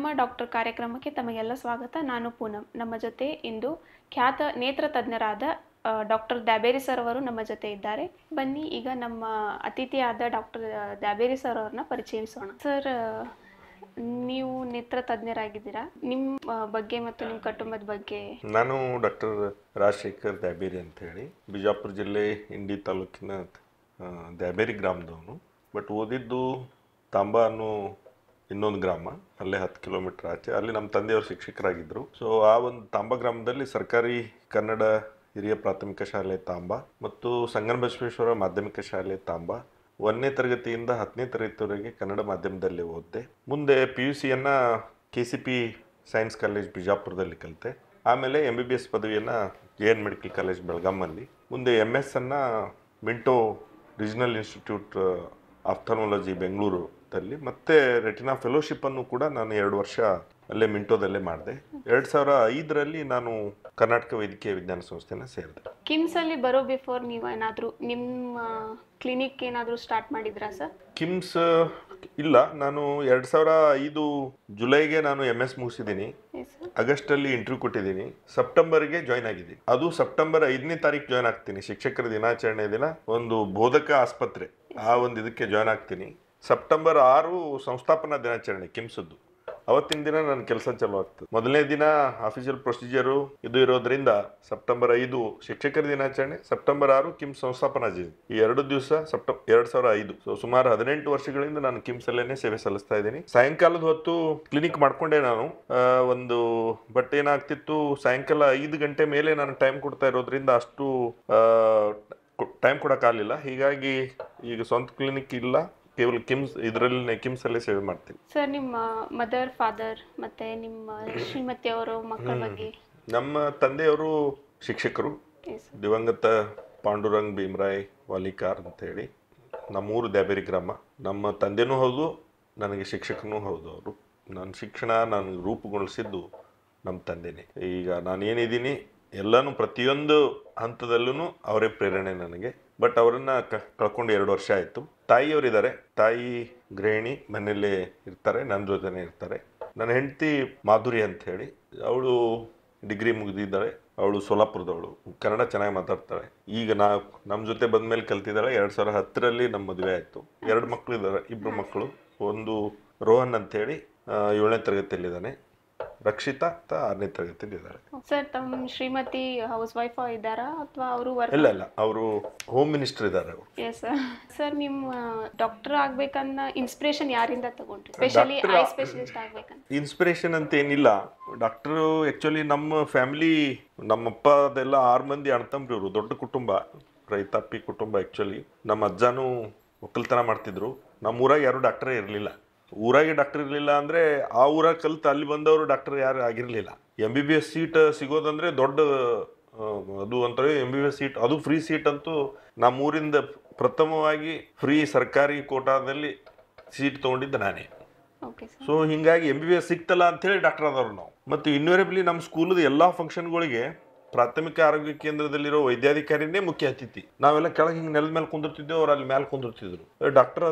ನಮ್ಮ ಡಾಕ್ಟರ್ ಕಾರ್ಯಕ್ರಮಕ್ಕೆ ತಮಗೆಲ್ಲ ಸ್ವಾಗತ. ನಾನು ಪೂನಂ. ನಮ್ಮ ಜೊತೆ ಇಂದು ಖ್ಯಾತ ನೇತ್ರ ತಜ್ಞರಾದ ಡಾಕ್ಟರ್ ದ್ಯಾಬೇರಿ ಸರ್ ಅವರು ನಮ್ಮ ಜೊತೆ ಇದ್ದಾರೆ. ಬನ್ನಿ ಈಗ ನಮ್ಮ ಅತಿಥಿಯಾದ ಡಾಕ್ಟರ್ ದ್ಯಾಬೇರಿ ಸರ್ ಅವ್ರನ್ನ ಪರಿಚಯಿಸೋಣ. ಸರ್, ನೀವು ನೇತ್ರ ತಜ್ಞರಾಗಿದ್ದೀರಾ. ನಿಮ್ಮ ಬಗ್ಗೆ ಮತ್ತು ನಿಮ್ಮ ಕುಟುಂಬದ ಬಗ್ಗೆ. ನಾನು ಡಾಕ್ಟರ್ ರಾಜಶೇಖರ್ ದ್ಯಾಬೇರಿ ಅಂತ ಹೇಳಿ ಬಿಜಾಪುರ ಜಿಲ್ಲೆ ಇಂಡಿ ತಾಲೂಕಿನ ದ್ಯಾಬೇರಿ ಗ್ರಾಮದವನು. ಬಟ್ ಓದಿದ್ದು ತಾಂಬಾ ಅನ್ನೋ ಇನ್ನೊಂದು ಗ್ರಾಮ, ಅಲ್ಲೇ 10 ಕಿಲೋಮೀಟರ್ ಆಚೆ. ಅಲ್ಲಿ ನಮ್ಮ ತಂದೆಯವರು ಶಿಕ್ಷಕರಾಗಿದ್ದರು. ಸೊ ಆ ಒಂದು ತಾಂಬಾ ಗ್ರಾಮದಲ್ಲಿ ಸರ್ಕಾರಿ ಕನ್ನಡ ಹಿರಿಯ ಪ್ರಾಥಮಿಕ ಶಾಲೆ ತಾಂಬಾ ಮತ್ತು ಸಂಗನಬಸವೇಶ್ವರ ಮಾಧ್ಯಮಿಕ ಶಾಲೆ ತಾಂಬಾ 1ನೇ ತರಗತಿಯಿಂದ 10ನೇ ತರಗತಿವರೆಗೆ ಕನ್ನಡ ಮಾಧ್ಯಮದಲ್ಲಿ ಓದಿದೆ. ಮುಂದೆ PUCಯನ್ನು KCP ಸೈನ್ಸ್ ಕಾಲೇಜ್ ಬಿಜಾಪುರದಲ್ಲಿ ಕಲಿತೆ. ಆಮೇಲೆ MBBS ಪದವಿಯನ್ನು JN ಮೆಡಿಕಲ್ ಕಾಲೇಜ್ ಬೆಳಗಾಮಲ್ಲಿ. ಮುಂದೆ MS ಅನ್ನು ಮಿಂಟೋ ರೀಜನಲ್ ಇನ್ಸ್ಟಿಟ್ಯೂಟ್ ಆಫ್ಥಾಲ್ಮಾಲಜಿ ಬೆಂಗಳೂರಲ್ಲಿ, ಮತ್ತೆ ರೆಟಿನಾ ಫೆಲೋಶಿಪ್ಪನ್ನು ಕೂಡ ನಾನು 2 ವರ್ಷ ಅಲ್ಲೇ ಮಿಂಟೋದಲ್ಲೇ ಮಾಡಿದೆ. 2005ರಲ್ಲಿ ನಾನು ಕರ್ನಾಟಕ ವೈದ್ಯಕೀಯ ವಿಜ್ಞಾನ ಸಂಸ್ಥೆನ ಸೇರಿದೆ. ಕಿಮ್ಸಲ್ಲಿ ಬರೋ ಬಿಫೋರ್ ನೀವು ಏನಾದರೂ ನಿಮ್ಮ ಕ್ಲಿನಿಕ್ ಏನಾದರೂ ಸ್ಟಾರ್ಟ್ ಮಾಡಿದ್ರಾ ಸರ್? ಕಿಮ್ಸ್ ಇಲ್ಲ, ನಾನು 2005 ಜುಲೈಗೆ ನಾನು MS ಮುಗಿಸಿದ್ದೀನಿ. ಆಗಸ್ಟಲ್ಲಿ ಇಂಟರ್ವ್ಯೂ ಕೊಟ್ಟಿದ್ದೀನಿ. ಸೆಪ್ಟೆಂಬರ್ಗೆ ಜಾಯ್ನ್ ಆಗಿದ್ದೀನಿ. ಅದು ಸೆಪ್ಟೆಂಬರ್ 5ನೇ ತಾರೀಕು ಜಾಯ್ನ್ ಆಗ್ತೀನಿ. ಶಿಕ್ಷಕರ ದಿನಾಚರಣೆ ದಿನ ಒಂದು ಬೋಧಕ ಆಸ್ಪತ್ರೆ ಆ ಒಂದು ಇದಕ್ಕೆ ಜಾಯ್ನ್ ಆಗ್ತೀನಿ. ಸೆಪ್ಟೆಂಬರ್ 6 ಸಂಸ್ಥಾಪನಾ ದಿನಾಚರಣೆ ಕಿಮ್ಸದ್ದು. ಅವತ್ತಿನ ದಿನ ನನ್ನ ಕೆಲಸ ಚಾಲು ಆಗ್ತದೆ. ಮೊದಲನೇ ದಿನ ಆಫೀಷಿಯಲ್ ಪ್ರೊಸೀಜರು ಇದು ಇರೋದ್ರಿಂದ ಸೆಪ್ಟೆಂಬರ್ 5 ಶಿಕ್ಷಕರ ದಿನಾಚರಣೆ, ಸೆಪ್ಟೆಂಬರ್ 6 ಕಿಮ್ಸ್ ಸಂಸ್ಥಾಪನಾ ದಿನ. ಈ 2 ದಿವಸ 2005. ಸೊ ಸುಮಾರು 18 ವರ್ಷಗಳಿಂದ ನಾನು ಕಿಮ್ಸ್ ಅಲ್ಲೇನೆ ಸೇವೆ ಸಲ್ಲಿಸ್ತಾ ಇದ್ದೀನಿ. ಸಾಯಂಕಾಲದ ಹೊತ್ತು ಕ್ಲಿನಿಕ್ ಮಾಡ್ಕೊಂಡೆ ನಾನು ಒಂದು. ಬಟ್ ಏನಾಗ್ತಿತ್ತು, ಸಾಯಂಕಾಲ 5 ಗಂಟೆ ಮೇಲೆ ನಾನು ಟೈಮ್ ಕೊಡ್ತಾ ಇರೋದ್ರಿಂದ ಅಷ್ಟು ಟೈಮ್ ಕೊಡೋಕ್ಕಾಗಲಿಲ್ಲ. ಹೀಗಾಗಿ ಈಗ ಸ್ವಂತ ಕ್ಲಿನಿಕ್ ಇಲ್ಲ, ಕೇವಲ ಇದರಲ್ಲಿ ಕಿಮ್ಸಲ್ಲೇ ಸೇವೆ ಮಾಡ್ತೀನಿ. ಸರ್, ನಿಮ್ಮ ಮದರ್, ಫಾದರ್ ಮತ್ತೆ ನಿಮ್ಮ ಶ್ರೀಮತಿಯವರು ಮಕ್ಕಳ ಬಗ್ಗೆ. ನಮ್ಮ ತಂದೆಯವರು ಶಿಕ್ಷಕರು, ದಿವಂಗತ ಪಾಂಡುರಂಗ್ ಭೀಮರಾಯ್ ವಾಲಿಕಾರ್ ಅಂತ ಹೇಳಿ. ನಮ್ಮೂರು ದ್ಯಾಬೇರಿ ಗ್ರಾಮ. ನಮ್ಮ ತಂದೆನೂ ಹೌದು, ನನಗೆ ಶಿಕ್ಷಕನೂ ಹೌದು ಅವರು. ನನ್ನ ಶಿಕ್ಷಣ ನಾನು ರೂಪುಗೊಳಿಸಿದ್ದು ನಮ್ಮ ತಂದೆನೇ. ಈಗ ನಾನೇನಿದ್ದೀನಿ ಎಲ್ಲನೂ ಪ್ರತಿಯೊಂದು ಹಂತದಲ್ಲೂ ಅವರೇ ಪ್ರೇರಣೆ ನನಗೆ. ಬಟ್ ಅವರನ್ನ ಕಳ್ಕೊಂಡು 2 ವರ್ಷ ಆಯಿತು. ತಾಯಿಯವರಿದ್ದಾರೆ. ತಾಯಿ ಗೃಹಿಣಿ, ಮನೆಯಲ್ಲೇ ಇರ್ತಾರೆ, ನನ್ನ ಜೊತೆನೇ ಇರ್ತಾರೆ. ನನ್ನ ಹೆಂಡತಿ ಮಾಧುರಿ ಅಂತ ಹೇಳಿ, ಅವಳು ಡಿಗ್ರಿ ಮುಗಿದಿದ್ದಾಳೆ. ಅವಳು ಸೋಲಾಪುರದವಳು, ಕನ್ನಡ ಚೆನ್ನಾಗಿ ಮಾತಾಡ್ತಾಳೆ. ಈಗ ನಮ್ಮ ಜೊತೆ ಬಂದಮೇಲೆ ಕಲ್ತಿದ್ದಾಳೆ. 2010ರಲ್ಲಿ ನಮ್ಮ ಮದುವೆ ಆಯಿತು. 2 ಮಕ್ಕಳು ಇದ್ದಾರೆ, 2 ಮಕ್ಕಳು. ಒಂದು ರೋಹನ್ ಅಂತ ಹೇಳಿ 7ನೇ ತರಗತಿಯಲ್ಲಿದ್ದಾನೆ. ರಕ್ಷಿತಾ 6ನೇ ತರಗತಿಯಲ್ಲಿದ್ದಾರೆ. ಸರ್, ತಮ್ಮ ಶ್ರೀಮತಿ ಹೌಸ್ ವೈಫ್ ಇದ್ದಾರಾ ಅಥವಾ ಅವರು? ಇಲ್ಲ, ಅವರು ಹೋಮ್ ಮಿನಿಸ್ಟರ್ ಇದ್ದಾರೆ ಅವರು. Yes sir. ನಿಮ್ಮ ಡಾಕ್ಟರ್ ಆಗ್ಬೇಕನ್ನ ಇನ್ಸ್ಪಿರೇಷನ್ ಯಾರಿಂದ ತಗೊಂಡ್ರಿ? ಸ್ಪೆಷಲಿ ಐ ಸ್ಪೆಷಲಿಸ್ಟ್ ಆಗ್ಬೇಕಂತ ಇನ್ಸ್ಪಿರೇಷನ್ ಅಂತ ಏನಿಲ್ಲ. ಡಾಕ್ಟರು ಆ್ಯಕ್ಚುಲಿ ನಮ್ಮ ಫ್ಯಾಮಿಲಿ, ನಮ್ಮಪ್ಪ ಅದೆಲ್ಲ 6 ಮಂದಿ ಅಣ್ತಂಬ್ರಿ. ಅವರು ದೊಡ್ಡ ಕುಟುಂಬ, ರೈತಾಪಿ ಕುಟುಂಬ. ಆ್ಯಕ್ಚುಲಿ ನಮ್ಮ ಅಜ್ಜನೂ ಒಕ್ಕಲ್ತನ ಮಾಡ್ತಿದ್ರು. ನಮ್ಮ ಊರಾಗ ಯಾರು ಡಾಕ್ಟರೇ ಇರಲಿಲ್ಲ. ಊರಾಗೆ ಡಾಕ್ಟರ್ ಇರಲಿಲ್ಲ ಅಂದರೆ ಆ ಊರಾಗ ಕಲ್ತು ಅಲ್ಲಿ ಬಂದವರು ಡಾಕ್ಟರ್ ಯಾರು ಆಗಿರಲಿಲ್ಲ. MBBS ಸೀಟ್ ಸಿಗೋದಂದರೆ ದೊಡ್ಡ ಅದು ಅಂತಾರೆ. MBBS ಸೀಟ್ ಅದು ಫ್ರೀ ಸೀಟ್ ಅಂತೂ ನಮ್ಮೂರಿಂದ ಪ್ರಥಮವಾಗಿ ಫ್ರೀ ಸರ್ಕಾರಿ ಕೋಟಾದಲ್ಲಿ ಸೀಟ್ ತೊಗೊಂಡಿದ್ದೆ ನಾನೇ. ಸೊ ಹೀಗಾಗಿ MBBS ಸಿಕ್ತಲ್ಲ ಅಂಥೇಳಿ ಡಾಕ್ಟರ್ ಆದವ್ರು ನಾವು. ಮತ್ತು ಇನ್ವೇರಿಯಬ್ಲಿ ನಮ್ಮ ಸ್ಕೂಲದ ಎಲ್ಲ ಫಂಕ್ಷನ್ಗಳಿಗೆ ಪ್ರಾಥಮಿಕ ಆರೋಗ್ಯ ಕೇಂದ್ರದಲ್ಲಿರೋ ವೈದ್ಯಾಧಿಕಾರಿನೇ ಮುಖ್ಯ ಅತಿಥಿ. ನಾವೆಲ್ಲ ಕೆಳಗೆ ಹಿಂಗೆ ನೆಲದ ಮೇಲೆ ಕುಂದಿರ್ತಿದ್ದೇವೆ, ಅವ್ರು ಅಲ್ಲಿ ಮೇಲೆ ಕುಂದಿರ್ತಿದ್ರು. ಡಾಕ್ಟರ್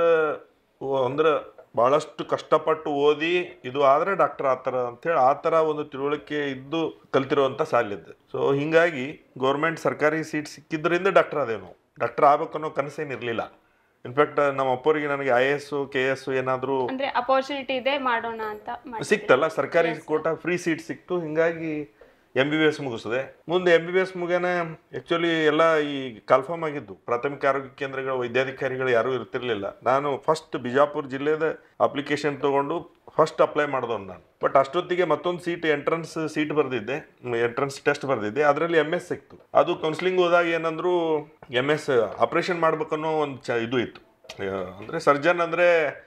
ಅಂದ್ರೆ ಭಾಳಷ್ಟು ಕಷ್ಟಪಟ್ಟು ಓದಿ ಇದು ಆದರೆ ಡಾಕ್ಟರ್ ಆತರ ಅಂಥೇಳಿ ಆ ಥರ ಒಂದು ತಿಳುವಳಿಕೆ ಇದ್ದು ಕಲ್ತಿರುವಂಥ ಸಾಲಿದ್ದು. ಸೊ ಹೀಗಾಗಿ ಗೌರ್ಮೆಂಟ್ ಸರ್ಕಾರಿ ಸೀಟ್ ಸಿಕ್ಕಿದ್ರಿಂದ ಡಾಕ್ಟರ್ ಆದೇವು ನಾವು. ಡಾಕ್ಟರ್ ಆಗ್ಬೇಕನ್ನೋ ಕನಸೇನಿರಲಿಲ್ಲ. ಇನ್ಫ್ಯಾಕ್ಟ್ ನಮ್ಮ ಅಪ್ಪರಿಗೆ ನನಗೆ IAS KS ಏನಾದರೂ ಅಪರ್ಚುನಿಟಿ ಇದೆ ಮಾಡೋಣ ಅಂತ ಸಿಕ್ತಲ್ಲ, ಸರ್ಕಾರಿ ಕೋಟಾ ಫ್ರೀ ಸೀಟ್ ಸಿಕ್ತು. ಹೀಗಾಗಿ MBBS ಮುಗಿಸಿದೆ. ಮುಂದೆ MBBS ಮುಗಿಯೇ ಆ್ಯಕ್ಚುಲಿ ಎಲ್ಲ ಈ ಕನ್ಫರ್ಮ್ ಆಗಿದ್ದು. ಪ್ರಾಥಮಿಕ ಆರೋಗ್ಯ ಕೇಂದ್ರಗಳ ವೈದ್ಯಾಧಿಕಾರಿಗಳು ಯಾರೂ ಇರ್ತಿರ್ಲಿಲ್ಲ. ನಾನು ಫಸ್ಟ್ ಬಿಜಾಪುರ ಜಿಲ್ಲೆದ ಅಪ್ಲಿಕೇಶನ್ ತೊಗೊಂಡು ಫಸ್ಟ್ ಅಪ್ಲೈ ಮಾಡಿದವನು ನಾನು. ಬಟ್ ಅಷ್ಟೊತ್ತಿಗೆ ಮತ್ತೊಂದು ಸೀಟ್ ಎಂಟ್ರೆನ್ಸ್ ಸೀಟ್ ಬರೆದಿದ್ದೆ, ಎಂಟ್ರೆನ್ಸ್ ಟೆಸ್ಟ್ ಬರೆದಿದ್ದೆ. ಅದರಲ್ಲಿ MS ಸಿಕ್ತು. ಅದು ಕೌನ್ಸಿಲಿಂಗ್ ಹೋದಾಗ ಏನಂದ್ರು MS ಆಪ್ರೇಷನ್ ಮಾಡ್ಬೇಕನ್ನೋ ಒಂದು ಇದು ಇತ್ತು. ಅಂದರೆ ಸರ್ಜನ್ ಅಂದರೆ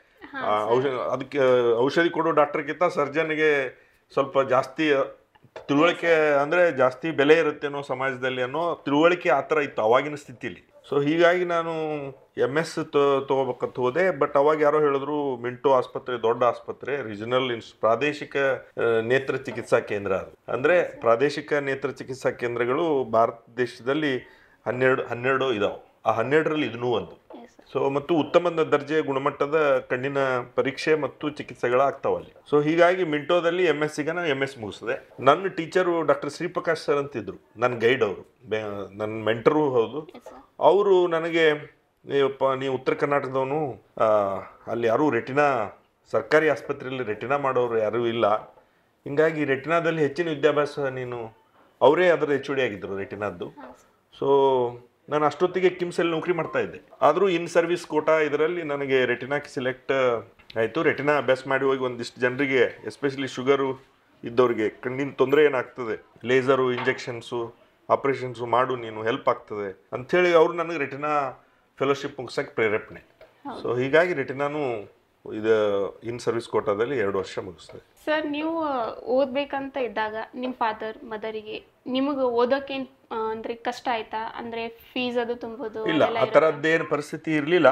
ಅದಕ್ಕೆ ಔಷಧಿ ಕೊಡೋ ಡಾಕ್ಟರ್ಗಿಂತ ಸರ್ಜನ್ಗೆ ಸ್ವಲ್ಪ ಜಾಸ್ತಿ ತಿಳುವಳಿಕೆ, ಅಂದರೆ ಜಾಸ್ತಿ ಬೆಲೆ ಇರುತ್ತೆ ಅನ್ನೋ ಸಮಾಜದಲ್ಲಿ ಅನ್ನೋ ತಿಳುವಳಿಕೆ ಆ ಥರ ಇತ್ತು ಅವಾಗಿನ ಸ್ಥಿತಿಲಿ. ಸೊ ಹೀಗಾಗಿ ನಾನು MS ತೊಗೋಬೇಕಂತ ಹೋದೆ. ಬಟ್ ಅವಾಗ ಯಾರೋ ಹೇಳಿದ್ರು, ಮಿಂಟೋ ಆಸ್ಪತ್ರೆ ದೊಡ್ಡ ಆಸ್ಪತ್ರೆ, ರೀಜನಲ್ ಪ್ರಾದೇಶಿಕ ನೇತ್ರ ಚಿಕಿತ್ಸಾ ಕೇಂದ್ರ. ಅದು ಅಂದರೆ ಪ್ರಾದೇಶಿಕ ನೇತ್ರ ಚಿಕಿತ್ಸಾ ಕೇಂದ್ರಗಳು ಭಾರತ ದೇಶದಲ್ಲಿ 12 ಇದಾವೆ. ಆ 12ರಲ್ಲಿ ಇದನ್ನೂ ಒಂದು. ಸೊ ಮತ್ತು ಉತ್ತಮ ದರ್ಜೆಯ ಗುಣಮಟ್ಟದ ಕಣ್ಣಿನ ಪರೀಕ್ಷೆ ಮತ್ತು ಚಿಕಿತ್ಸೆಗಳಾಗ್ತಾವಲ್ಲಿ. ಸೊ ಹೀಗಾಗಿ ಮಿಂಟೋದಲ್ಲಿ MS ನಾನು MS ಮುಗಿಸಿದೆ. ನನ್ನ ಟೀಚರು ಡಾಕ್ಟರ್ ಶ್ರೀಪ್ರಕಾಶ್ ಸರ್ ಅಂತಿದ್ರು, ನನ್ನ ಗೈಡ್ ಅವರು, ನನ್ನ ಮೆಂಟರು ಹೌದು. ಅವರು ನನಗೆ ನೀವು ಉತ್ತರ ಕರ್ನಾಟಕದವನು, ಅಲ್ಲಿ ಯಾರೂ ರೆಟಿನಾ ಸರ್ಕಾರಿ ಆಸ್ಪತ್ರೆಯಲ್ಲಿ ರೆಟಿನಾ ಮಾಡೋರು ಯಾರೂ ಇಲ್ಲ, ಹಿಂಗಾಗಿ ರೆಟಿನಾದಲ್ಲಿ ಹೆಚ್ಚಿನ ವಿದ್ಯಾಭ್ಯಾಸ ನೀನು, ಅವರೇ ಅದರ HOD ಆಗಿದ್ದರು ರೆಟಿನಾದ್ದು. ಸೊ ನಾನು ಅಷ್ಟೊತ್ತಿಗೆ ಕಿಮ್ಸಲ್ಲಿ ನೌಕರಿ ಮಾಡ್ತಾ ಇದ್ದೆ. ಆದರೂ ಇನ್ ಸರ್ವಿಸ್ ಕೋಟಾ ಇದರಲ್ಲಿ ನನಗೆ ರೆಟಿನಾಕ್ಕೆ ಸಿಲೆಕ್ಟ್ ಆಯಿತು. ರೆಟಿನಾ ಅಭ್ಯಾಸ ಮಾಡಿ ಹೋಗಿ ಒಂದಿಷ್ಟು ಜನರಿಗೆ, ಎಸ್ಪೆಷಲಿ ಶುಗರು ಇದ್ದವ್ರಿಗೆ ಕಣ್ಣಿನ ತೊಂದರೆ ಏನಾಗ್ತದೆ, ಲೇಸರು, ಇಂಜೆಕ್ಷನ್ಸು, ಆಪ್ರೇಷನ್ಸು ಮಾಡು, ನೀನು ಹೆಲ್ಪ್ ಆಗ್ತದೆ ಅಂಥೇಳಿ ಅವರು ನನಗೆ ರೆಟಿನಾ ಫೆಲೋಶಿಪ್ ಮುಗಿಸೋಕ್ಕೆ ಪ್ರೇರೇಪಣೆ. ಸೊ ಹೀಗಾಗಿ ರೆಟಿನಾನು ಇದು ಇನ್ ಸರ್ವಿಸ್ ಕೋಟಾದಲ್ಲಿ 2 ವರ್ಷ ಮುಗಿಸ್ತದೆ. ಸರ್, ನೀವು ಓದ್ಬೇಕಂತ ಇದ್ದಾಗ ನಿಮ್ಮ ಫಾದರ್ ಮದರಿಗೆ ನಿಮಗೆ ಓದೋಕೆ ಅಂದ್ರೆ ಕಷ್ಟ ಆಯ್ತಾ? ಅಂದ್ರೆ ಫೀಸ್ ಅದು ತುಂಬೋದು? ಇಲ್ಲ, ಆ ಥರದ್ದೇನು ಪರಿಸ್ಥಿತಿ ಇರಲಿಲ್ಲ.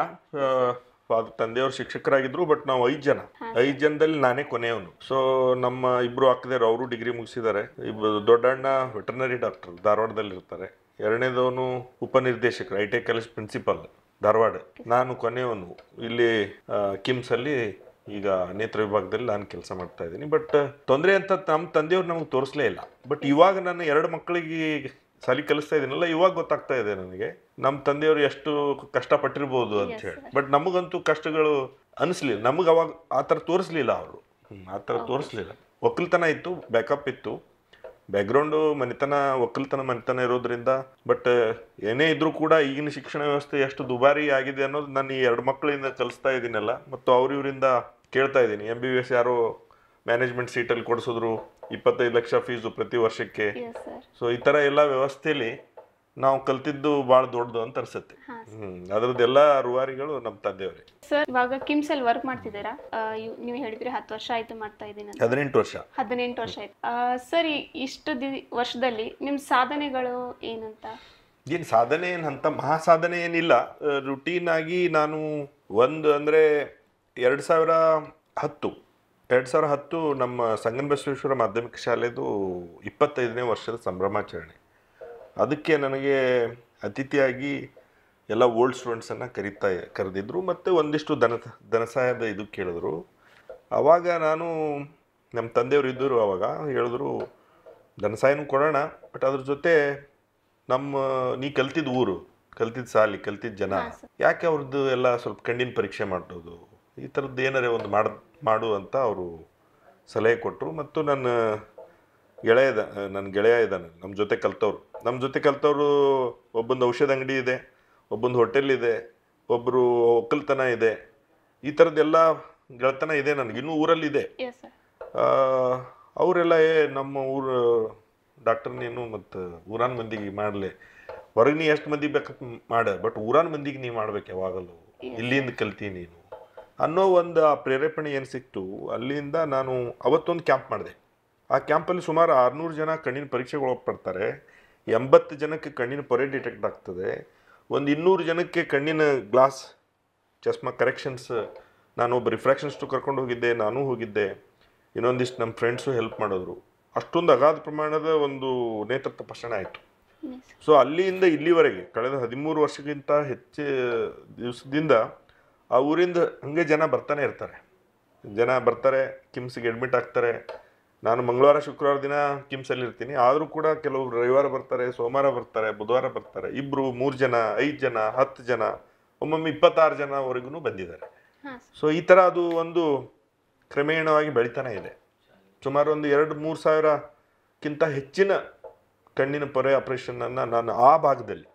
ತಂದೆಯವರು ಶಿಕ್ಷಕರಾಗಿದ್ರು, ಬಟ್ ನಾವು 5 ಜನದಲ್ಲಿ ನಾನೇ ಕೊನೆಯವನು. ಸೊ ನಮ್ಮ ಇಬ್ರು ಅಕ್ಕದೇರು ಅವರು ಡಿಗ್ರಿ ಮುಗಿಸಿದ್ದಾರೆ. ದೊಡ್ಡಣ್ಣ ವೆಟರ್ನರಿ ಡಾಕ್ಟರ್ ಧಾರವಾಡದಲ್ಲಿ ಇರ್ತಾರೆ. ಎರಡನೇದವನು ಉಪನಿರ್ದೇಶಕರು, ITI ಕಾಲೇಜ್ ಪ್ರಿನ್ಸಿಪಲ್ ಧಾರವಾಡ. ನಾನು ಕೊನೆಯವನು ಇಲ್ಲಿ ಕಿಮ್ಸಲ್ಲಿ ಈಗ ನೇತ್ರ ವಿಭಾಗದಲ್ಲಿ ನಾನು ಕೆಲಸ ಮಾಡ್ತಾ ಇದ್ದೀನಿ. ಬಟ್ ತೊಂದರೆ ಅಂತ ನಮ್ಮ ತಂದೆಯವ್ರು ನಮಗೆ ತೋರಿಸ್ಲೇ ಇಲ್ಲ. ಬಟ್ ಇವಾಗ ನನ್ನ 2 ಮಕ್ಕಳಿಗೆ ಸಾಲಿ ಕಲಿಸ್ತಾ ಇದ್ದೀನಲ್ಲ, ಇವಾಗ ಗೊತ್ತಾಗ್ತಾ ಇದೆ ನನಗೆ ನಮ್ಮ ತಂದೆಯವರು ಎಷ್ಟು ಕಷ್ಟಪಟ್ಟಿರ್ಬೋದು ಅಂತ ಹೇಳಿ. ಬಟ್ ನಮಗಂತೂ ಕಷ್ಟಗಳು ಅನಿಸ್ಲಿಲ್ಲ. ನಮಗೆ ಅವಾಗ ಆ ಥರ ತೋರಿಸ್ಲಿಲ್ಲ ಅವರು, ಆ ಥರ ತೋರಿಸ್ಲಿಲ್ಲ. ಒಕ್ಕಲ್ತನ ಇತ್ತು, ಬ್ಯಾಕಪ್ ಇತ್ತು, ಬ್ಯಾಕ್ಗ್ರೌಂಡು ಒಕ್ಕಲ್ತನ ಮನೆತನ ಇರೋದ್ರಿಂದ. ಬಟ್ ಏನೇ ಇದ್ರೂ ಕೂಡ ಈಗಿನ ಶಿಕ್ಷಣ ವ್ಯವಸ್ಥೆ ಎಷ್ಟು ದುಬಾರಿ ಆಗಿದೆ ಅನ್ನೋದು ನಾನು ಈ 2 ಮಕ್ಕಳಿಂದ ಕಲಿಸ್ತಾ ಇದ್ದೀನಲ್ಲ, ಮತ್ತು ಇವರಿಂದ ಕೇಳ್ತಾ ಇದ್ದೀನಿ. MBBS ಯಾರೋ ಮ್ಯಾನೇಜ್ಮೆಂಟ್ ಸೀಟಲ್ಲಿ ಕೊಡಿಸಿದ್ರು, 25 ಲಕ್ಷ ಫೀಸು ಪ್ರತಿ ವರ್ಷಕ್ಕೆ. ಸೊ ಈ ಥರ ಎಲ್ಲ ವ್ಯವಸ್ಥೆಯಲ್ಲಿ ನಾವು ಕಲ್ತಿದ್ದು ಭಾಳ ದೊಡ್ಡದು ಅಂತ ಅನ್ಸುತ್ತೆ. ಅದರದ್ದೆಲ್ಲ ರೂವಾರಿಗಳು ನಮ್ಮ ತಂದೆಯವರೇ. ಸರ್, ಇವಾಗ ಕಿಮ್ಸಲ್ಲಿ ವರ್ಕ್ ಮಾಡ್ತಿದ್ದೀರಾ? ನೀವು ಹೇಳಿದ್ರಿ 10 ವರ್ಷ ಆಯ್ತು ಮಾಡ್ತಾ ಇದ್ದೀನಿ. 18 ವರ್ಷ. 18 ವರ್ಷ ಆಯ್ತು. ಸರ್, ಇಷ್ಟು ವರ್ಷದಲ್ಲಿ ನಿಮ್ಮ ಸಾಧನೆಗಳು ಏನಂತ? ಏನು ಸಾಧನೆ ಏನಂತ ಮಹಾ ಸಾಧನೆ ಏನಿಲ್ಲ. ರುಟೀನ್ ಆಗಿ ನಾನು ಅಂದರೆ 2010 ನಮ್ಮ ಸಂಗನ ಬಸವೇಶ್ವರ ಮಾಧ್ಯಮಿಕ ಶಾಲೆದು 25ನೇ ವರ್ಷದ ಸಂಭ್ರಮಾಚರಣೆ. ಅದಕ್ಕೆ ನನಗೆ ಅತಿಥಿಯಾಗಿ ಎಲ್ಲ ಓಲ್ಡ್ ಸ್ಟೂಡೆಂಟ್ಸನ್ನು ಕರೆದಿದ್ರು, ಮತ್ತು ಒಂದಿಷ್ಟು ಧನಸಹಾಯದ ಇದು ಕೇಳಿದ್ರು. ಆವಾಗ ನಾನು, ನಮ್ಮ ತಂದೆಯವರು ಇದ್ದರು, ಆವಾಗ ಹೇಳಿದ್ರು ಧನಸಹಾಯನೂ ಕೊಡೋಣ, ಬಟ್ ಅದ್ರ ಜೊತೆ ನೀ ಕಲ್ತಿದ್ದ ಊರು, ಕಲ್ತಿದ್ದ ಸಾಲಿ, ಕಲ್ತಿದ್ದ ಜನ, ಯಾಕೆ ಅವ್ರದ್ದು ಎಲ್ಲ ಸ್ವಲ್ಪ ಕಣ್ಣಿನ ಪರೀಕ್ಷೆ ಮಾಡೋದು, ಈ ಥರದ್ದು ಏನಾರೇ ಒಂದು ಮಾಡು ಅಂತ ಅವರು ಸಲಹೆ ಕೊಟ್ಟರು. ಮತ್ತು ನನ್ನ ಗೆಳೆಯ ಇದ್ದಾನೆ ನಮ್ಮ ಜೊತೆ ಕಲ್ತವ್ರು ಒಬ್ಬೊಂದು ಔಷಧ ಅಂಗಡಿ ಇದೆ, ಒಬ್ಬೊಂದು ಹೋಟೆಲ್ ಇದೆ, ಒಬ್ಬರು ಒಕ್ಕಲ್ತನ ಇದೆ. ಈ ಥರದ್ದೆಲ್ಲ ಗೆಳೆತನ ಇದೆ ನನಗೆ, ಇನ್ನೂ ಊರಲ್ಲಿದೆ. ಅವರೆಲ್ಲ ನಮ್ಮ ಊರು ಡಾಕ್ಟರ್ ನೀನು ಮತ್ತು ಊರಾನ್ ಮಂದಿಗೆ ಮಾಡಲಿ, ಹೊರಗೆ ನೀ ಎಷ್ಟು ಮಂದಿ ಬೇಕಂತ ಮಾಡ, ಬಟ್ ಊರಾನ್ ಮಂದಿಗೆ ನೀ ಮಾಡ್ಬೇಕು ಯಾವಾಗಲೂ, ಇಲ್ಲಿಂದ ಕಲ್ತಿ ನೀನು ಅನ್ನೋ ಒಂದು ಆ ಪ್ರೇರೇಪಣೆ ಏನು ಸಿಕ್ತು. ಅಲ್ಲಿಂದ ನಾನು ಅವತ್ತೊಂದು ಕ್ಯಾಂಪ್ ಮಾಡಿದೆ. ಆ ಕ್ಯಾಂಪಲ್ಲಿ ಸುಮಾರು 600 ಜನ ಕಣ್ಣಿನ ಪರೀಕ್ಷೆಗಳು ಬರ್ತಾರೆ. 80 ಜನಕ್ಕೆ ಕಣ್ಣಿನ ಪೊರೆ ಡಿಟೆಕ್ಟ್ ಆಗ್ತದೆ. ಒಂದು 200 ಜನಕ್ಕೆ ಕಣ್ಣಿನ ಗ್ಲಾಸ್ ಚಸ್ಮಾ ಕರೆಕ್ಷನ್ಸ್. ನಾನೊಬ್ಬ ರಿಫ್ರಾಕ್ಷನ್ಸ್ಟು ಕರ್ಕೊಂಡು ಹೋಗಿದ್ದೆ, ನಾನೂ ಹೋಗಿದ್ದೆ, ಇನ್ನೊಂದಿಷ್ಟು ನಮ್ಮ ಫ್ರೆಂಡ್ಸು ಹೆಲ್ಪ್ ಮಾಡಿದ್ರು. ಅಷ್ಟೊಂದು ಅಗಾಧ ಪ್ರಮಾಣದ ಒಂದು ನೇತ್ರ ತಪಾಸಣೆ ಆಯಿತು. ಸೊ ಅಲ್ಲಿಂದ ಇಲ್ಲಿವರೆಗೆ ಕಳೆದ 13 ವರ್ಷಕ್ಕಿಂತ ಹೆಚ್ಚು ದಿವಸದಿಂದ ಆ ಊರಿಂದ ಹಂಗೆ ಜನ ಬರ್ತಾರೆ, ಕಿಮ್ಸ್ಗೆ ಅಡ್ಮಿಟ್ ಆಗ್ತಾರೆ. ನಾನು ಮಂಗಳವಾರ ಶುಕ್ರವಾರ ದಿನ ಕಿಮ್ಸಲ್ಲಿ ಇರ್ತೀನಿ. ಆದರೂ ಕೂಡ ಕೆಲವರು ರವಿವಾರ ಬರ್ತಾರೆ, ಸೋಮವಾರ ಬರ್ತಾರೆ, ಬುಧವಾರ ಬರ್ತಾರೆ. 2, 3 ಜನ, 5 ಜನ, 10 ಜನ, ಒಮ್ಮೊಮ್ಮೆ 26 ಜನವರೆಗೂ ಬಂದಿದ್ದಾರೆ. ಸೊ ಈ ಥರ ಅದು ಒಂದು ಕ್ರಮೇಣವಾಗಿ ಬೆಳಿತಾನೆ ಇದೆ. ಸುಮಾರು ಒಂದು 2-3 ಸಾವಿರಕ್ಕಿಂತ ಹೆಚ್ಚಿನ ಕಣ್ಣಿನ ಪೊರೆ ಆಪರೇಷನನ್ನು ನಾನು ಆ ಭಾಗದಲ್ಲಿ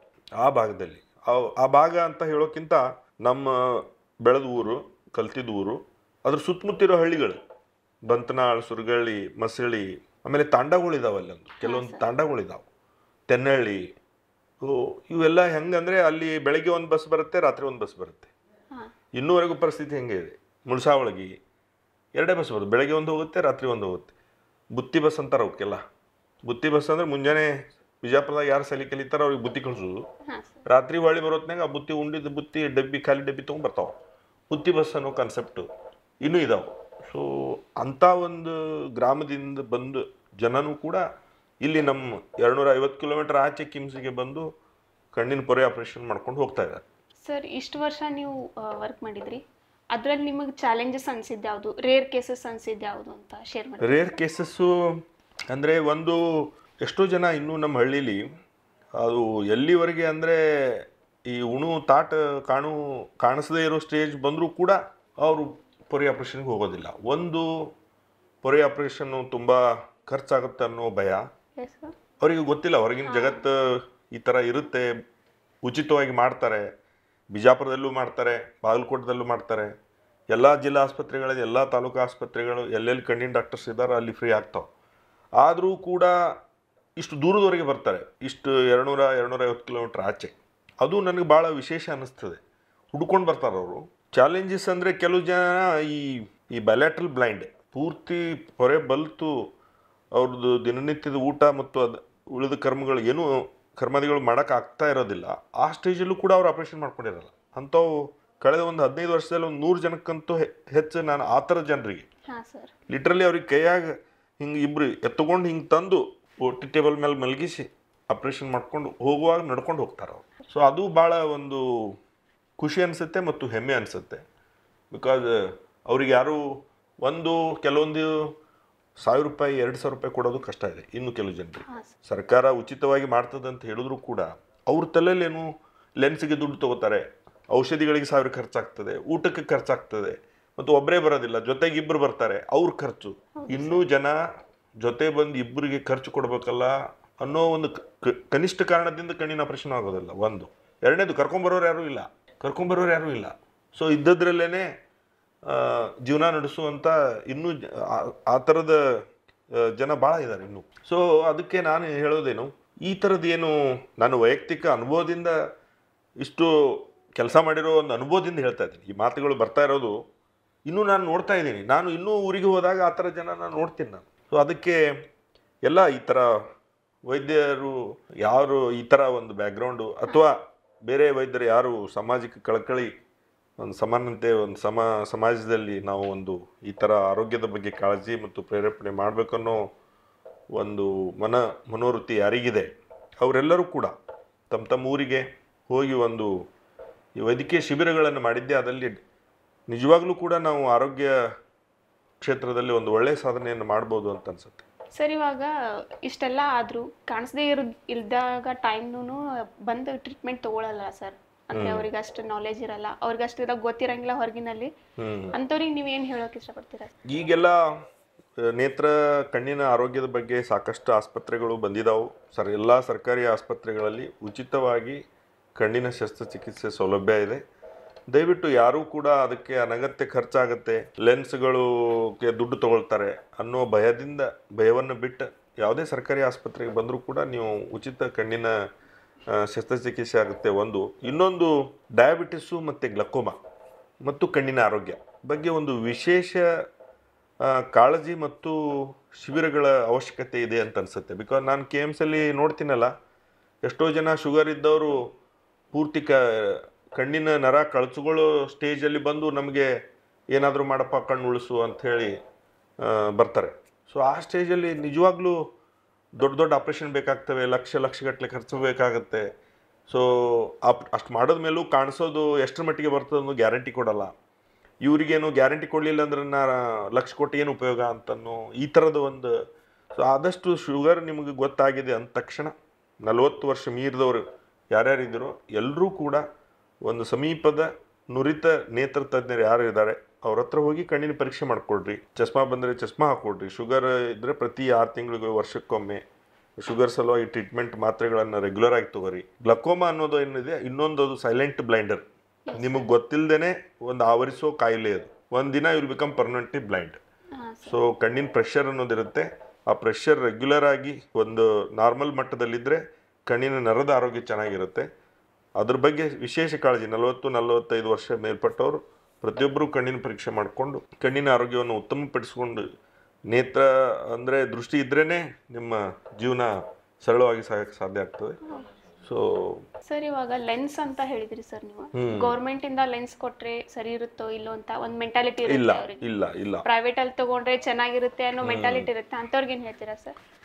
ಆ ಭಾಗ ಅಂತ ಹೇಳೋಕ್ಕಿಂತ ನಮ್ಮ ಬೆಳೆದ ಊರು, ಕಲ್ತಿದ್ದ ಊರು, ಅದ್ರ ಸುತ್ತಮುತ್ತಿರೋ ಹಳ್ಳಿಗಳು, ಬಂತನಾಳ್, ಸುರಗಳ್ಳಿ, ಮಸಳಿ, ಆಮೇಲೆ ತಾಂಡಗಳಿದಾವೆ. ಅಲ್ಲೊಂದು ಕೆಲವೊಂದು ತಾಂಡಗಳಿದಾವೆ, ತೆನ್ನಳ್ಳಿ. ಇವೆಲ್ಲ ಹೆಂಗಂದರೆ ಅಲ್ಲಿ ಬೆಳಗ್ಗೆ ಒಂದು ಬಸ್ ಬರುತ್ತೆ, ರಾತ್ರಿ ಒಂದು ಬಸ್ ಬರುತ್ತೆ. ಇನ್ನೂವರೆಗೂ ಪರಿಸ್ಥಿತಿ ಹೆಂಗೆ ಇದೆ. ಮುಳ್ಸಾವಳಗಿ 2 ಬಸ್ ಬರುತ್ತೆ, ಬೆಳಗ್ಗೆ ಒಂದು ಹೋಗುತ್ತೆ, ರಾತ್ರಿ ಒಂದು ಹೋಗುತ್ತೆ. ಬುತ್ತಿ ಬಸ್ ಅಂತಾರೆ ಅವಕ್ಕೆಲ್ಲ. ಬುತ್ತಿ ಬಸ್ ಅಂದರೆ ಮುಂಜಾನೆ ಬಿಜಾಪುರದಾಗ ಯಾರು ಸಲಿ ಕಲಿತಾರೋ ಅವ್ರಿಗೆ ಬುತ್ತಿ ಕಳಿಸೋದು, ರಾತ್ರಿ ಹೊಳ್ಳಿ ಬರೋತ್ನಾಗ ಆ ಉಂಡಿದ್ದು ಬುತ್ತಿ ಖಾಲಿ ಡಬ್ಬಿ ತೊಗೊಂಡ್ಬರ್ತಾವೆ. ಬುತ್ತಿ ಬಸ್ ಅನ್ನೋ ಕಾನ್ಸೆಪ್ಟು ಇನ್ನೂ ಇದಾವೆ. ಸೊ ಅಂಥ ಒಂದು ಗ್ರಾಮದಿಂದ ಬಂದು ಜನನೂ ಕೂಡ ಇಲ್ಲಿ ನಮ್ಮ 250 ಕಿಲೋಮೀಟರ್ ಆಚೆ ಕಿಮ್ಸ್ಗೆ ಬಂದು ಕಣ್ಣಿನ ಪೊರೆ ಆಪರೇಷನ್ ಮಾಡ್ಕೊಂಡು ಹೋಗ್ತಾ ಇದ್ದಾರೆ. ಸರ್ ಇಷ್ಟು ವರ್ಷ ನೀವು ವರ್ಕ್ ಮಾಡಿದ್ರಿ, ಅದರಲ್ಲಿ ನಿಮಗೆ ಚಾಲೆಂಜಸ್ ಅನಿಸಿದ್ದು ಯಾವುದು, ರೇರ್ ಕೇಸಸ್ ಅನಿಸಿದ್ದು ಯಾವುದು ಅಂತ ಶೇರ್ ಮಾಡಿ. ರೇರ್ ಕೇಸಸ್ಸು ಅಂದರೆ ಒಂದು ಎಷ್ಟೋ ಜನ ಇನ್ನೂ ನಮ್ಮ ಹಳ್ಳೀಲಿ ಅದು ಎಲ್ಲಿವರೆಗೆ ಅಂದರೆ ಈ ಉಣು ತಾಟ ಕಾಣಿಸದೇ ಇರೋ ಸ್ಟೇಜ್ ಬಂದರೂ ಕೂಡ ಅವರು ಪೊರೆ ಆಪ್ರೇಷನ್ಗೆ ಹೋಗೋದಿಲ್ಲ. ಒಂದು ಪೊರೆ ಆಪ್ರೇಷನ್ನು ತುಂಬ ಖರ್ಚಾಗುತ್ತೆ ಅನ್ನೋ ಭಯ ಎಸ್ ಸರ್. ಅವರಿಗೆ ಗೊತ್ತಿಲ್ಲ. ಹೊರಗಿನ ಜಗತ್ತು ಈ ಥರ ಇರುತ್ತೆ, ಉಚಿತವಾಗಿ ಮಾಡ್ತಾರೆ. ಬಿಜಾಪುರದಲ್ಲೂ ಮಾಡ್ತಾರೆ, ಬಾಗಲಕೋಟದಲ್ಲೂ ಮಾಡ್ತಾರೆ. ಎಲ್ಲ ಜಿಲ್ಲಾ ಆಸ್ಪತ್ರೆಗಳಲ್ಲಿ, ಎಲ್ಲ ತಾಲೂಕು ಆಸ್ಪತ್ರೆಗಳು ಎಲ್ಲೆಲ್ಲಿ ಕಣ್ಣಿನ ಡಾಕ್ಟರ್ಸ್ ಇದ್ದಾರೆ ಅಲ್ಲಿ ಫ್ರೀ ಆಗ್ತಾವೆ. ಆದರೂ ಕೂಡ ಇಷ್ಟು ದೂರದವರೆಗೆ ಬರ್ತಾರೆ, ಇಷ್ಟು 200-250 ಕಿಲೋಮೀಟ್ರ್ ಆಚೆ. ಅದು ನನಗೆ ಭಾಳ ವಿಶೇಷ ಅನ್ನಿಸ್ತದೆ. ಹುಡ್ಕೊಂಡು ಬರ್ತಾರೆ ಅವರು. ಚಾಲೆಂಜಸ್ ಅಂದರೆ ಕೆಲವು ಜನ ಈ ಬಯಲ್ಯಾಟ್ರಲ್ ಬ್ಲೈಂಡ್ ಪೂರ್ತಿ ಹೊರೆ ಬಲ್ತು ಅವ್ರದ್ದು ದಿನನಿತ್ಯದ ಊಟ ಮತ್ತು ಉಳಿದ ಕರ್ಮಾದಿಗಳು ಮಾಡೋಕ್ಕಾಗ್ತಾ ಇರೋದಿಲ್ಲ. ಆ ಸ್ಟೇಜಲ್ಲೂ ಕೂಡ ಅವ್ರು ಆಪ್ರೇಷನ್ ಮಾಡ್ಕೊಂಡಿರಲ್ಲ. ಅಂಥವು ಕಳೆದ ಒಂದು 15 ವರ್ಷದಲ್ಲಿ ಒಂದು 100 ಜನಕ್ಕಂತೂ ಹೆಚ್ಚು ನಾನು ಆ ಥರ ಜನರಿಗೆ ಲಿಟ್ರಲಿ ಅವ್ರಿಗೆ ಕೈಯಾಗ ಹಿಂಗೆ ಇಬ್ಬರು ಎತ್ತುಕೊಂಡು ಹಿಂಗೆ ತಂದು OT ಟೇಬಲ್ ಮೇಲೆ ಮಲಗಿಸಿ ಆಪ್ರೇಷನ್ ಮಾಡ್ಕೊಂಡು ಹೋಗುವಾಗ ನಡ್ಕೊಂಡು ಹೋಗ್ತಾರೆ ಅವರು. ಸೊ ಅದು ಭಾಳ ಒಂದು ಖುಷಿ ಅನಿಸುತ್ತೆ ಮತ್ತು ಹೆಮ್ಮೆ ಅನಿಸುತ್ತೆ. ಬಿಕಾಸ್ ಅವ್ರಿಗೆ ಯಾರು ಕೆಲವೊಂದು ₹1000 ₹2000 ಕೊಡೋದು ಕಷ್ಟ ಇದೆ ಇನ್ನು ಕೆಲವು ಜನರಿಗೆ. ಸರ್ಕಾರ ಉಚಿತವಾಗಿ ಮಾಡ್ತದಂತ ಹೇಳಿದ್ರು ಕೂಡ ಅವ್ರ ತಲೆಯಲ್ಲೇನು ಲೆನ್ಸ್ಗೆ ದುಡ್ಡು ತೊಗೋತಾರೆ, ಔಷಧಿಗಳಿಗೆ $1000 ಖರ್ಚಾಗ್ತದೆ, ಊಟಕ್ಕೆ ಖರ್ಚಾಗ್ತದೆ, ಮತ್ತು ಒಬ್ಬರೇ ಬರೋದಿಲ್ಲ, ಜೊತೆಗೆ ಇಬ್ಬರು ಬರ್ತಾರೆ, ಅವ್ರ ಖರ್ಚು. ಇನ್ನೂ ಜನ ಜೊತೆ ಬಂದು ಇಬ್ಬರಿಗೆ ಖರ್ಚು ಕೊಡ್ಬೇಕಲ್ಲ ಅನ್ನೋ ಒಂದು ಕನಿಷ್ಠ ಕಾರಣದಿಂದ ಕಣ್ಣಿನ ಆಪರೇಷನ್ ಆಗೋದಿಲ್ಲ. ಒಂದು ಎರಡನೇದು ಕರ್ಕೊಂಬರೋರು ಯಾರೂ ಇಲ್ಲ. ಸೊ ಇದ್ದದ್ರಲ್ಲೇ ಜೀವನ ನಡೆಸುವಂಥ ಇನ್ನೂ ಆ ಥರದ ಜನ ಭಾಳ ಇದ್ದಾರೆ ಇನ್ನೂ. ಸೊ ಅದಕ್ಕೆ ನಾನು ಹೇಳೋದೇನು, ಈ ಥರದ್ದೇನು ನಾನು ವೈಯಕ್ತಿಕ ಅನುಭವದಿಂದ ಇಷ್ಟು ಕೆಲಸ ಮಾಡಿರೋ ಒಂದು ಅನುಭವದಿಂದ ಹೇಳ್ತಾ ಇದ್ದೀನಿ. ಈ ಮಾತುಗಳು ಬರ್ತಾ ಇರೋದು ಇನ್ನೂ ನಾನು ನೋಡ್ತಾ ಇದ್ದೀನಿ. ನಾನು ಇನ್ನೂ ಊರಿಗೆ ಹೋದಾಗ ಆ ಥರ ಜನ ನಾನು ನೋಡ್ತೀನಿ ನಾನು. ಸೊ ಅದಕ್ಕೆ ಎಲ್ಲ ಈ ಥರ ವೈದ್ಯರು ಯಾರು ಈ ಥರ ಒಂದು ಬ್ಯಾಕ್ಗ್ರೌಂಡು ಅಥವಾ ಬೇರೆ ವೈದ್ಯರು ಯಾರು ಸಮಾಜಕ್ಕೆ ಕಳಕಳಿ, ಒಂದು ಸಮಾನತೆ, ಒಂದು ಸಮಾಜದಲ್ಲಿ ನಾವು ಒಂದು ಈ ಥರ ಆರೋಗ್ಯದ ಬಗ್ಗೆ ಕಾಳಜಿ ಮತ್ತು ಪ್ರೇರೇಪಣೆ ಮಾಡಬೇಕನ್ನೋ ಒಂದು ಮನೋವೃತ್ತಿ ಯಾರಿಗಿದೆ ಅವರೆಲ್ಲರೂ ಕೂಡ ತಮ್ಮ ಊರಿಗೆ ಹೋಗಿ ಒಂದು ಈ ವೈದ್ಯಕೀಯ ಶಿಬಿರಗಳನ್ನು ಮಾಡಿದ್ದೆ. ಅದರಲ್ಲಿ ನಿಜವಾಗ್ಲೂ ಕೂಡ ನಾವು ಆರೋಗ್ಯ ಕ್ಷೇತ್ರದಲ್ಲಿ ಒಂದು ಒಳ್ಳೆಯ ಸಾಧನೆಯನ್ನು ಮಾಡ್ಬೋದು ಅಂತ ಅನ್ಸುತ್ತೆ. ಸರ್ ಇವಾಗ ಇಷ್ಟೆಲ್ಲ ಆದರೂ ಕಾಣಿಸದೇ ಇಲ್ದಾಗ ಟೈಮ್ನೂ ಬಂದು ಟ್ರೀಟ್ಮೆಂಟ್ ತೊಗೊಳಲ್ಲ ಸರ್. ಅಂದರೆ ಅವ್ರಿಗೆ ಅಷ್ಟು ನಾಲೆಜ್ ಇರಲ್ಲ, ಅವ್ರಿಗೆ ಅಷ್ಟು ಇದಾಗ ಗೊತ್ತಿರಂಗಿಲ್ಲ ಹೊರಗಿನಲ್ಲಿ. ಅಂಥವ್ರಿಗೆ ನೀವೇನು ಹೇಳೋಕೆ ಇಷ್ಟಪಡ್ತೀರಾ? ಈಗೆಲ್ಲ ಕಣ್ಣಿನ ಆರೋಗ್ಯದ ಬಗ್ಗೆ ಸಾಕಷ್ಟು ಆಸ್ಪತ್ರೆಗಳು ಬಂದಿದ್ದಾವೆ. ಎಲ್ಲ ಸರ್ಕಾರಿ ಆಸ್ಪತ್ರೆಗಳಲ್ಲಿ ಉಚಿತವಾಗಿ ಕಣ್ಣಿನ ಶಸ್ತ್ರಚಿಕಿತ್ಸೆ ಸೌಲಭ್ಯ ಇದೆ. ದಯವಿಟ್ಟು ಯಾರೂ ಕೂಡ ಅದಕ್ಕೆ ಅನಗತ್ಯ ಖರ್ಚಾಗುತ್ತೆ, ಲೆನ್ಸ್ಗಳಿಗೆ ದುಡ್ಡು ತಗೊಳ್ತಾರೆ ಅನ್ನೋ ಭಯವನ್ನು ಬಿಟ್ಟು ಯಾವುದೇ ಸರ್ಕಾರಿ ಆಸ್ಪತ್ರೆಗೆ ಬಂದರೂ ಕೂಡ ನೀವು ಉಚಿತ ಕಣ್ಣಿನ ಶಸ್ತ್ರಚಿಕಿತ್ಸೆ ಆಗುತ್ತೆ. ಇನ್ನೊಂದು ಡಯಾಬಿಟಿಸು ಮತ್ತು ಗ್ಲಕೋಮಾ ಮತ್ತು ಕಣ್ಣಿನ ಆರೋಗ್ಯ ಬಗ್ಗೆ ಒಂದು ವಿಶೇಷ ಕಾಳಜಿ ಮತ್ತು ಶಿಬಿರಗಳ ಅವಶ್ಯಕತೆ ಇದೆ ಅಂತ ಅನಿಸುತ್ತೆ. ಬಿಕಾಸ್ ನಾನು KIMS ಅಲ್ಲಿ ನೋಡ್ತೀನಲ್ಲ, ಎಷ್ಟೋ ಜನ ಶುಗರ್ ಇದ್ದವರು ಪೂರ್ತಿ ಕಣ್ಣಿನ ನರ ಕಳಚುಗಳು ಸ್ಟೇಜಲ್ಲಿ ಬಂದು ನಮಗೆ ಏನಾದರೂ ಮಾಡಪ್ಪ ಕಣ್ಣು ಉಳಿಸು ಅಂಥೇಳಿ ಬರ್ತಾರೆ. ಸೊ ಆ ಸ್ಟೇಜಲ್ಲಿ ನಿಜವಾಗ್ಲೂ ದೊಡ್ಡ ಆಪ್ರೇಷನ್ ಬೇಕಾಗ್ತವೆ, ಲಕ್ಷಗಟ್ಟಲೆ ಖರ್ಚು ಬೇಕಾಗುತ್ತೆ. ಸೊ ಅಷ್ಟು ಮಾಡಿದ ಮೇಲೂ ಕಾಣಿಸೋದು ಎಷ್ಟರ ಮಟ್ಟಿಗೆ ಬರ್ತದೆ ಅನ್ನೋ ಗ್ಯಾರಂಟಿ ಕೊಡಲ್ಲ. ಇವರಿಗೇನು ಗ್ಯಾರಂಟಿ ಕೊಡಲಿಲ್ಲ ಅಂದ್ರೆ ಲಕ್ಷ ಕೊಟ್ಟು ಏನು ಉಪಯೋಗ ಅಂತನೋ ಈ ಥರದ ಒಂದು. ಸೊ ಆದಷ್ಟು ಶುಗರ್ ನಿಮಗೆ ಗೊತ್ತಾಗಿದೆ ಅಂದ ತಕ್ಷಣ 40 ವರ್ಷ ಮೀರಿದವರು ಯಾರ್ಯಾರಿದ್ದೀರೋ ಎಲ್ಲರೂ ಕೂಡ ಒಂದು ಸಮೀಪದ ನುರಿತ ನೇತ್ರ ತಜ್ಞರು ಯಾರು ಇದ್ದಾರೆ ಅವ್ರ ಹತ್ರ ಹೋಗಿ ಕಣ್ಣಿನ ಪರೀಕ್ಷೆ ಮಾಡ್ಕೊಳ್ರಿ. ಚಸ್ಮಾ ಬಂದರೆ ಚಸ್ಮಾ ಹಾಕ್ಕೊಡ್ರಿ. ಶುಗರ್ ಇದ್ದರೆ ಪ್ರತಿ 6 ತಿಂಗಳಿಗೆ ವರ್ಷಕ್ಕೊಮ್ಮೆ ಶುಗರ್ ಸಲುವಾಗಿ ಟ್ರೀಟ್ಮೆಂಟ್ ಮಾತ್ರೆಗಳನ್ನು ರೆಗ್ಯುಲರ್ ಆಗಿ ತಗೋರಿ. ಗ್ಲಕೋಮಾ ಅನ್ನೋದು ಏನಿದೆ ಇನ್ನೊಂದು, ಅದು ಸೈಲೆಂಟ್ ಬ್ಲೈಂಡರ್. ನಿಮಗೆ ಗೊತ್ತಿಲ್ಲದೇ ಒಂದು ಆವರಿಸೋ ಕಾಯಿಲೆ ಅದು. ಒಂದಿನ will become permanently blind. So ಕಣ್ಣಿನ ಪ್ರೆಷರ್ ಅನ್ನೋದಿರುತ್ತೆ. ಆ ಪ್ರೆಷರ್ ರೆಗ್ಯುಲರ್ ಆಗಿ ಒಂದು ನಾರ್ಮಲ್ ಮಟ್ಟದಲ್ಲಿದ್ದರೆ ಕಣ್ಣಿನ ನರದ ಆರೋಗ್ಯ ಚೆನ್ನಾಗಿರುತ್ತೆ. ಅದ್ರ ಬಗ್ಗೆ ವಿಶೇಷ ಕಾಳಜಿ 40-45 ವರ್ಷ ಮೇಲ್ಪಟ್ಟವರು ಪ್ರತಿಯೊಬ್ಬರು ಕಣ್ಣಿನ ಪರೀಕ್ಷೆ ಮಾಡಿಕೊಂಡು ಕಣ್ಣಿನ ಆರೋಗ್ಯವನ್ನು ಉತ್ತಮಪಡಿಸ್ಕೊಂಡು, ನೇತ್ರ ಅಂದರೆ ದೃಷ್ಟಿ ಇದ್ರೇ ನಿಮ್ಮ ಜೀವನ ಸರಳವಾಗಿ ಸಾಗಕ್ಕೆ ಸಾಧ್ಯ ಆಗ್ತದೆ. ಸೊ ಸರ್ ಇವಾಗ ಲೆನ್ಸ್ ಅಂತ ಹೇಳಿದ್ರಿ ಸರ್ ನೀವು, ಗೌರ್ಮೆಂಟ್ ಇಂದ ಲೆನ್ಸ್ ಕೊಟ್ರೆ ಸರಿ ಇರುತ್ತೋ ಇಲ್ಲೋ ಅಂತ ಒಂದು ಮೆಂಟಾಲಿಟಿ ಇರುತ್ತೆ. ಇಲ್ಲ ಪ್ರೈವೇಟ್ ಅಲ್ಲಿ ತಗೊಂಡ್ರೆ ಚೆನ್ನಾಗಿರುತ್ತೆ ಅನ್ನೋ ಮೆಂಟಾಲಿಟಿ ಇರುತ್ತೆ. ಅಂಥವ್ರಿಗೆ ಏನು ಹೇಳ್ತೀರಾ ಸರ್?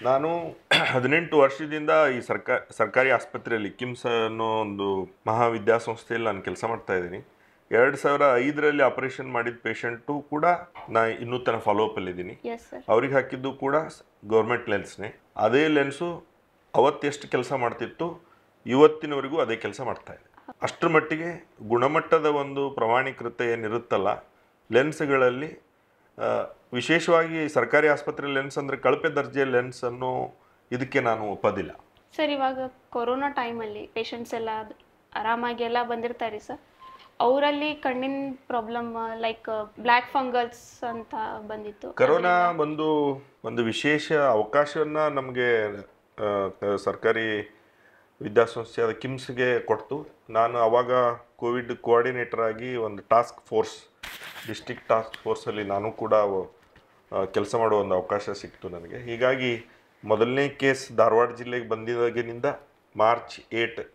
ನಾನು 18 ವರ್ಷದಿಂದ ಈ ಸರ್ಕಾರಿ ಆಸ್ಪತ್ರೆಯಲ್ಲಿ ಕಿಮ್ಸ್ ಅನ್ನೋ ಒಂದು ಮಹಾವಿದ್ಯಾಸಂಸ್ಥೆಯಲ್ಲಿ ನಾನು ಕೆಲಸ ಮಾಡ್ತಾ ಇದ್ದೀನಿ. 2005ರಲ್ಲಿ ಆಪರೇಷನ್ ಮಾಡಿದ ಪೇಷಂಟು ಕೂಡ ನಾ ಇನ್ನೂ ತನಕ ಫಾಲೋಅಪ್ಪಲ್ಲಿದ್ದೀನಿ. ಅವ್ರಿಗೆ ಹಾಕಿದ್ದು ಕೂಡ ಗೌರ್ಮೆಂಟ್ ಲೆನ್ಸ್ನೇ. ಅದೇ ಲೆನ್ಸು ಅವತ್ತೆಷ್ಟು ಕೆಲಸ ಮಾಡ್ತಿತ್ತು ಇವತ್ತಿನವರೆಗೂ ಅದೇ ಕೆಲಸ ಮಾಡ್ತಾ ಇದೆ. ಅಷ್ಟರ ಮಟ್ಟಿಗೆ ಗುಣಮಟ್ಟದ ಒಂದು ಪ್ರಮಾಣೀಕೃತ ಏನಿರುತ್ತಲ್ಲ ಲೆನ್ಸ್ಗಳಲ್ಲಿ, ವಿಶೇಷವಾಗಿ ಸರ್ಕಾರಿ ಆಸ್ಪತ್ರೆ ಲೆನ್ಸ್ ಅಂದರೆ ಕಳಪೆ ದರ್ಜೆಯ ಲೆನ್ಸ್ ಅನ್ನೋ ಇದಕ್ಕೆ ನಾನು ಒಪ್ಪೋದಿಲ್ಲ. ಸರ್, ಇವಾಗ ಕೊರೋನಾ ಟೈಮಲ್ಲಿ ಪೇಷಂಟ್ಸ್ ಎಲ್ಲ ಆರಾಮಾಗಿ ಎಲ್ಲ ಬಂದಿರ್ತಾರೆ ಸರ್. ಅವರಲ್ಲಿ ಕಣ್ಣಿನ ಪ್ರಾಬ್ಲಮ್ ಲೈಕ್ ಬ್ಲ್ಯಾಕ್ ಫಂಗಲ್ಸ್ ಅಂತ ಬಂದಿತ್ತು. ಕರೋನಾ ಒಂದು ವಿಶೇಷ ಅವಕಾಶವನ್ನು ನಮಗೆ ಸರ್ಕಾರಿ ವಿದ್ಯಾಸಂಸ್ಥೆಯಾದ ಕಿಮ್ಸ್ಗೆ ಕೊಡ್ತು. ನಾನು ಆವಾಗ ಕೋವಿಡ್ ಕೋಆರ್ಡಿನೇಟರ್ ಆಗಿ ಒಂದು ಡಿಸ್ಟ್ರಿಕ್ಟ್ ಟಾಸ್ಕ್ ಫೋರ್ಸಲ್ಲಿ ನಾನು ಕೂಡ ಕೆಲಸ ಮಾಡುವ ಒಂದು ಅವಕಾಶ ಸಿಕ್ತು ನನಗೆ. ಹೀಗಾಗಿ ಮೊದಲನೇ ಕೇಸ್ ಧಾರವಾಡ ಜಿಲ್ಲೆಗೆ ಬಂದಿದ್ದಾಗಿನಿಂದ ಮಾರ್ಚ್ 8,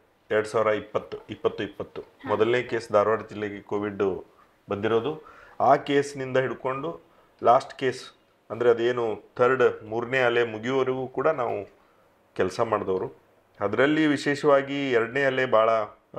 2020 ಮೊದಲನೇ ಕೇಸ್ ಧಾರವಾಡ ಜಿಲ್ಲೆಗೆ ಕೋವಿಡ್ ಬಂದಿರೋದು. ಆ ಕೇಸ್ನಿಂದ ಹಿಡ್ಕೊಂಡು ಲಾಸ್ಟ್ ಕೇಸ್ ಅಂದರೆ ಅದೇನು ಮೂರನೇ ಅಲೆ ಮುಗಿಯುವವರೆಗೂ ಕೂಡ ನಾವು ಕೆಲಸ ಮಾಡಿದವರು. ಅದರಲ್ಲಿ ವಿಶೇಷವಾಗಿ ಎರಡನೇ ಅಲೆ ಭಾಳ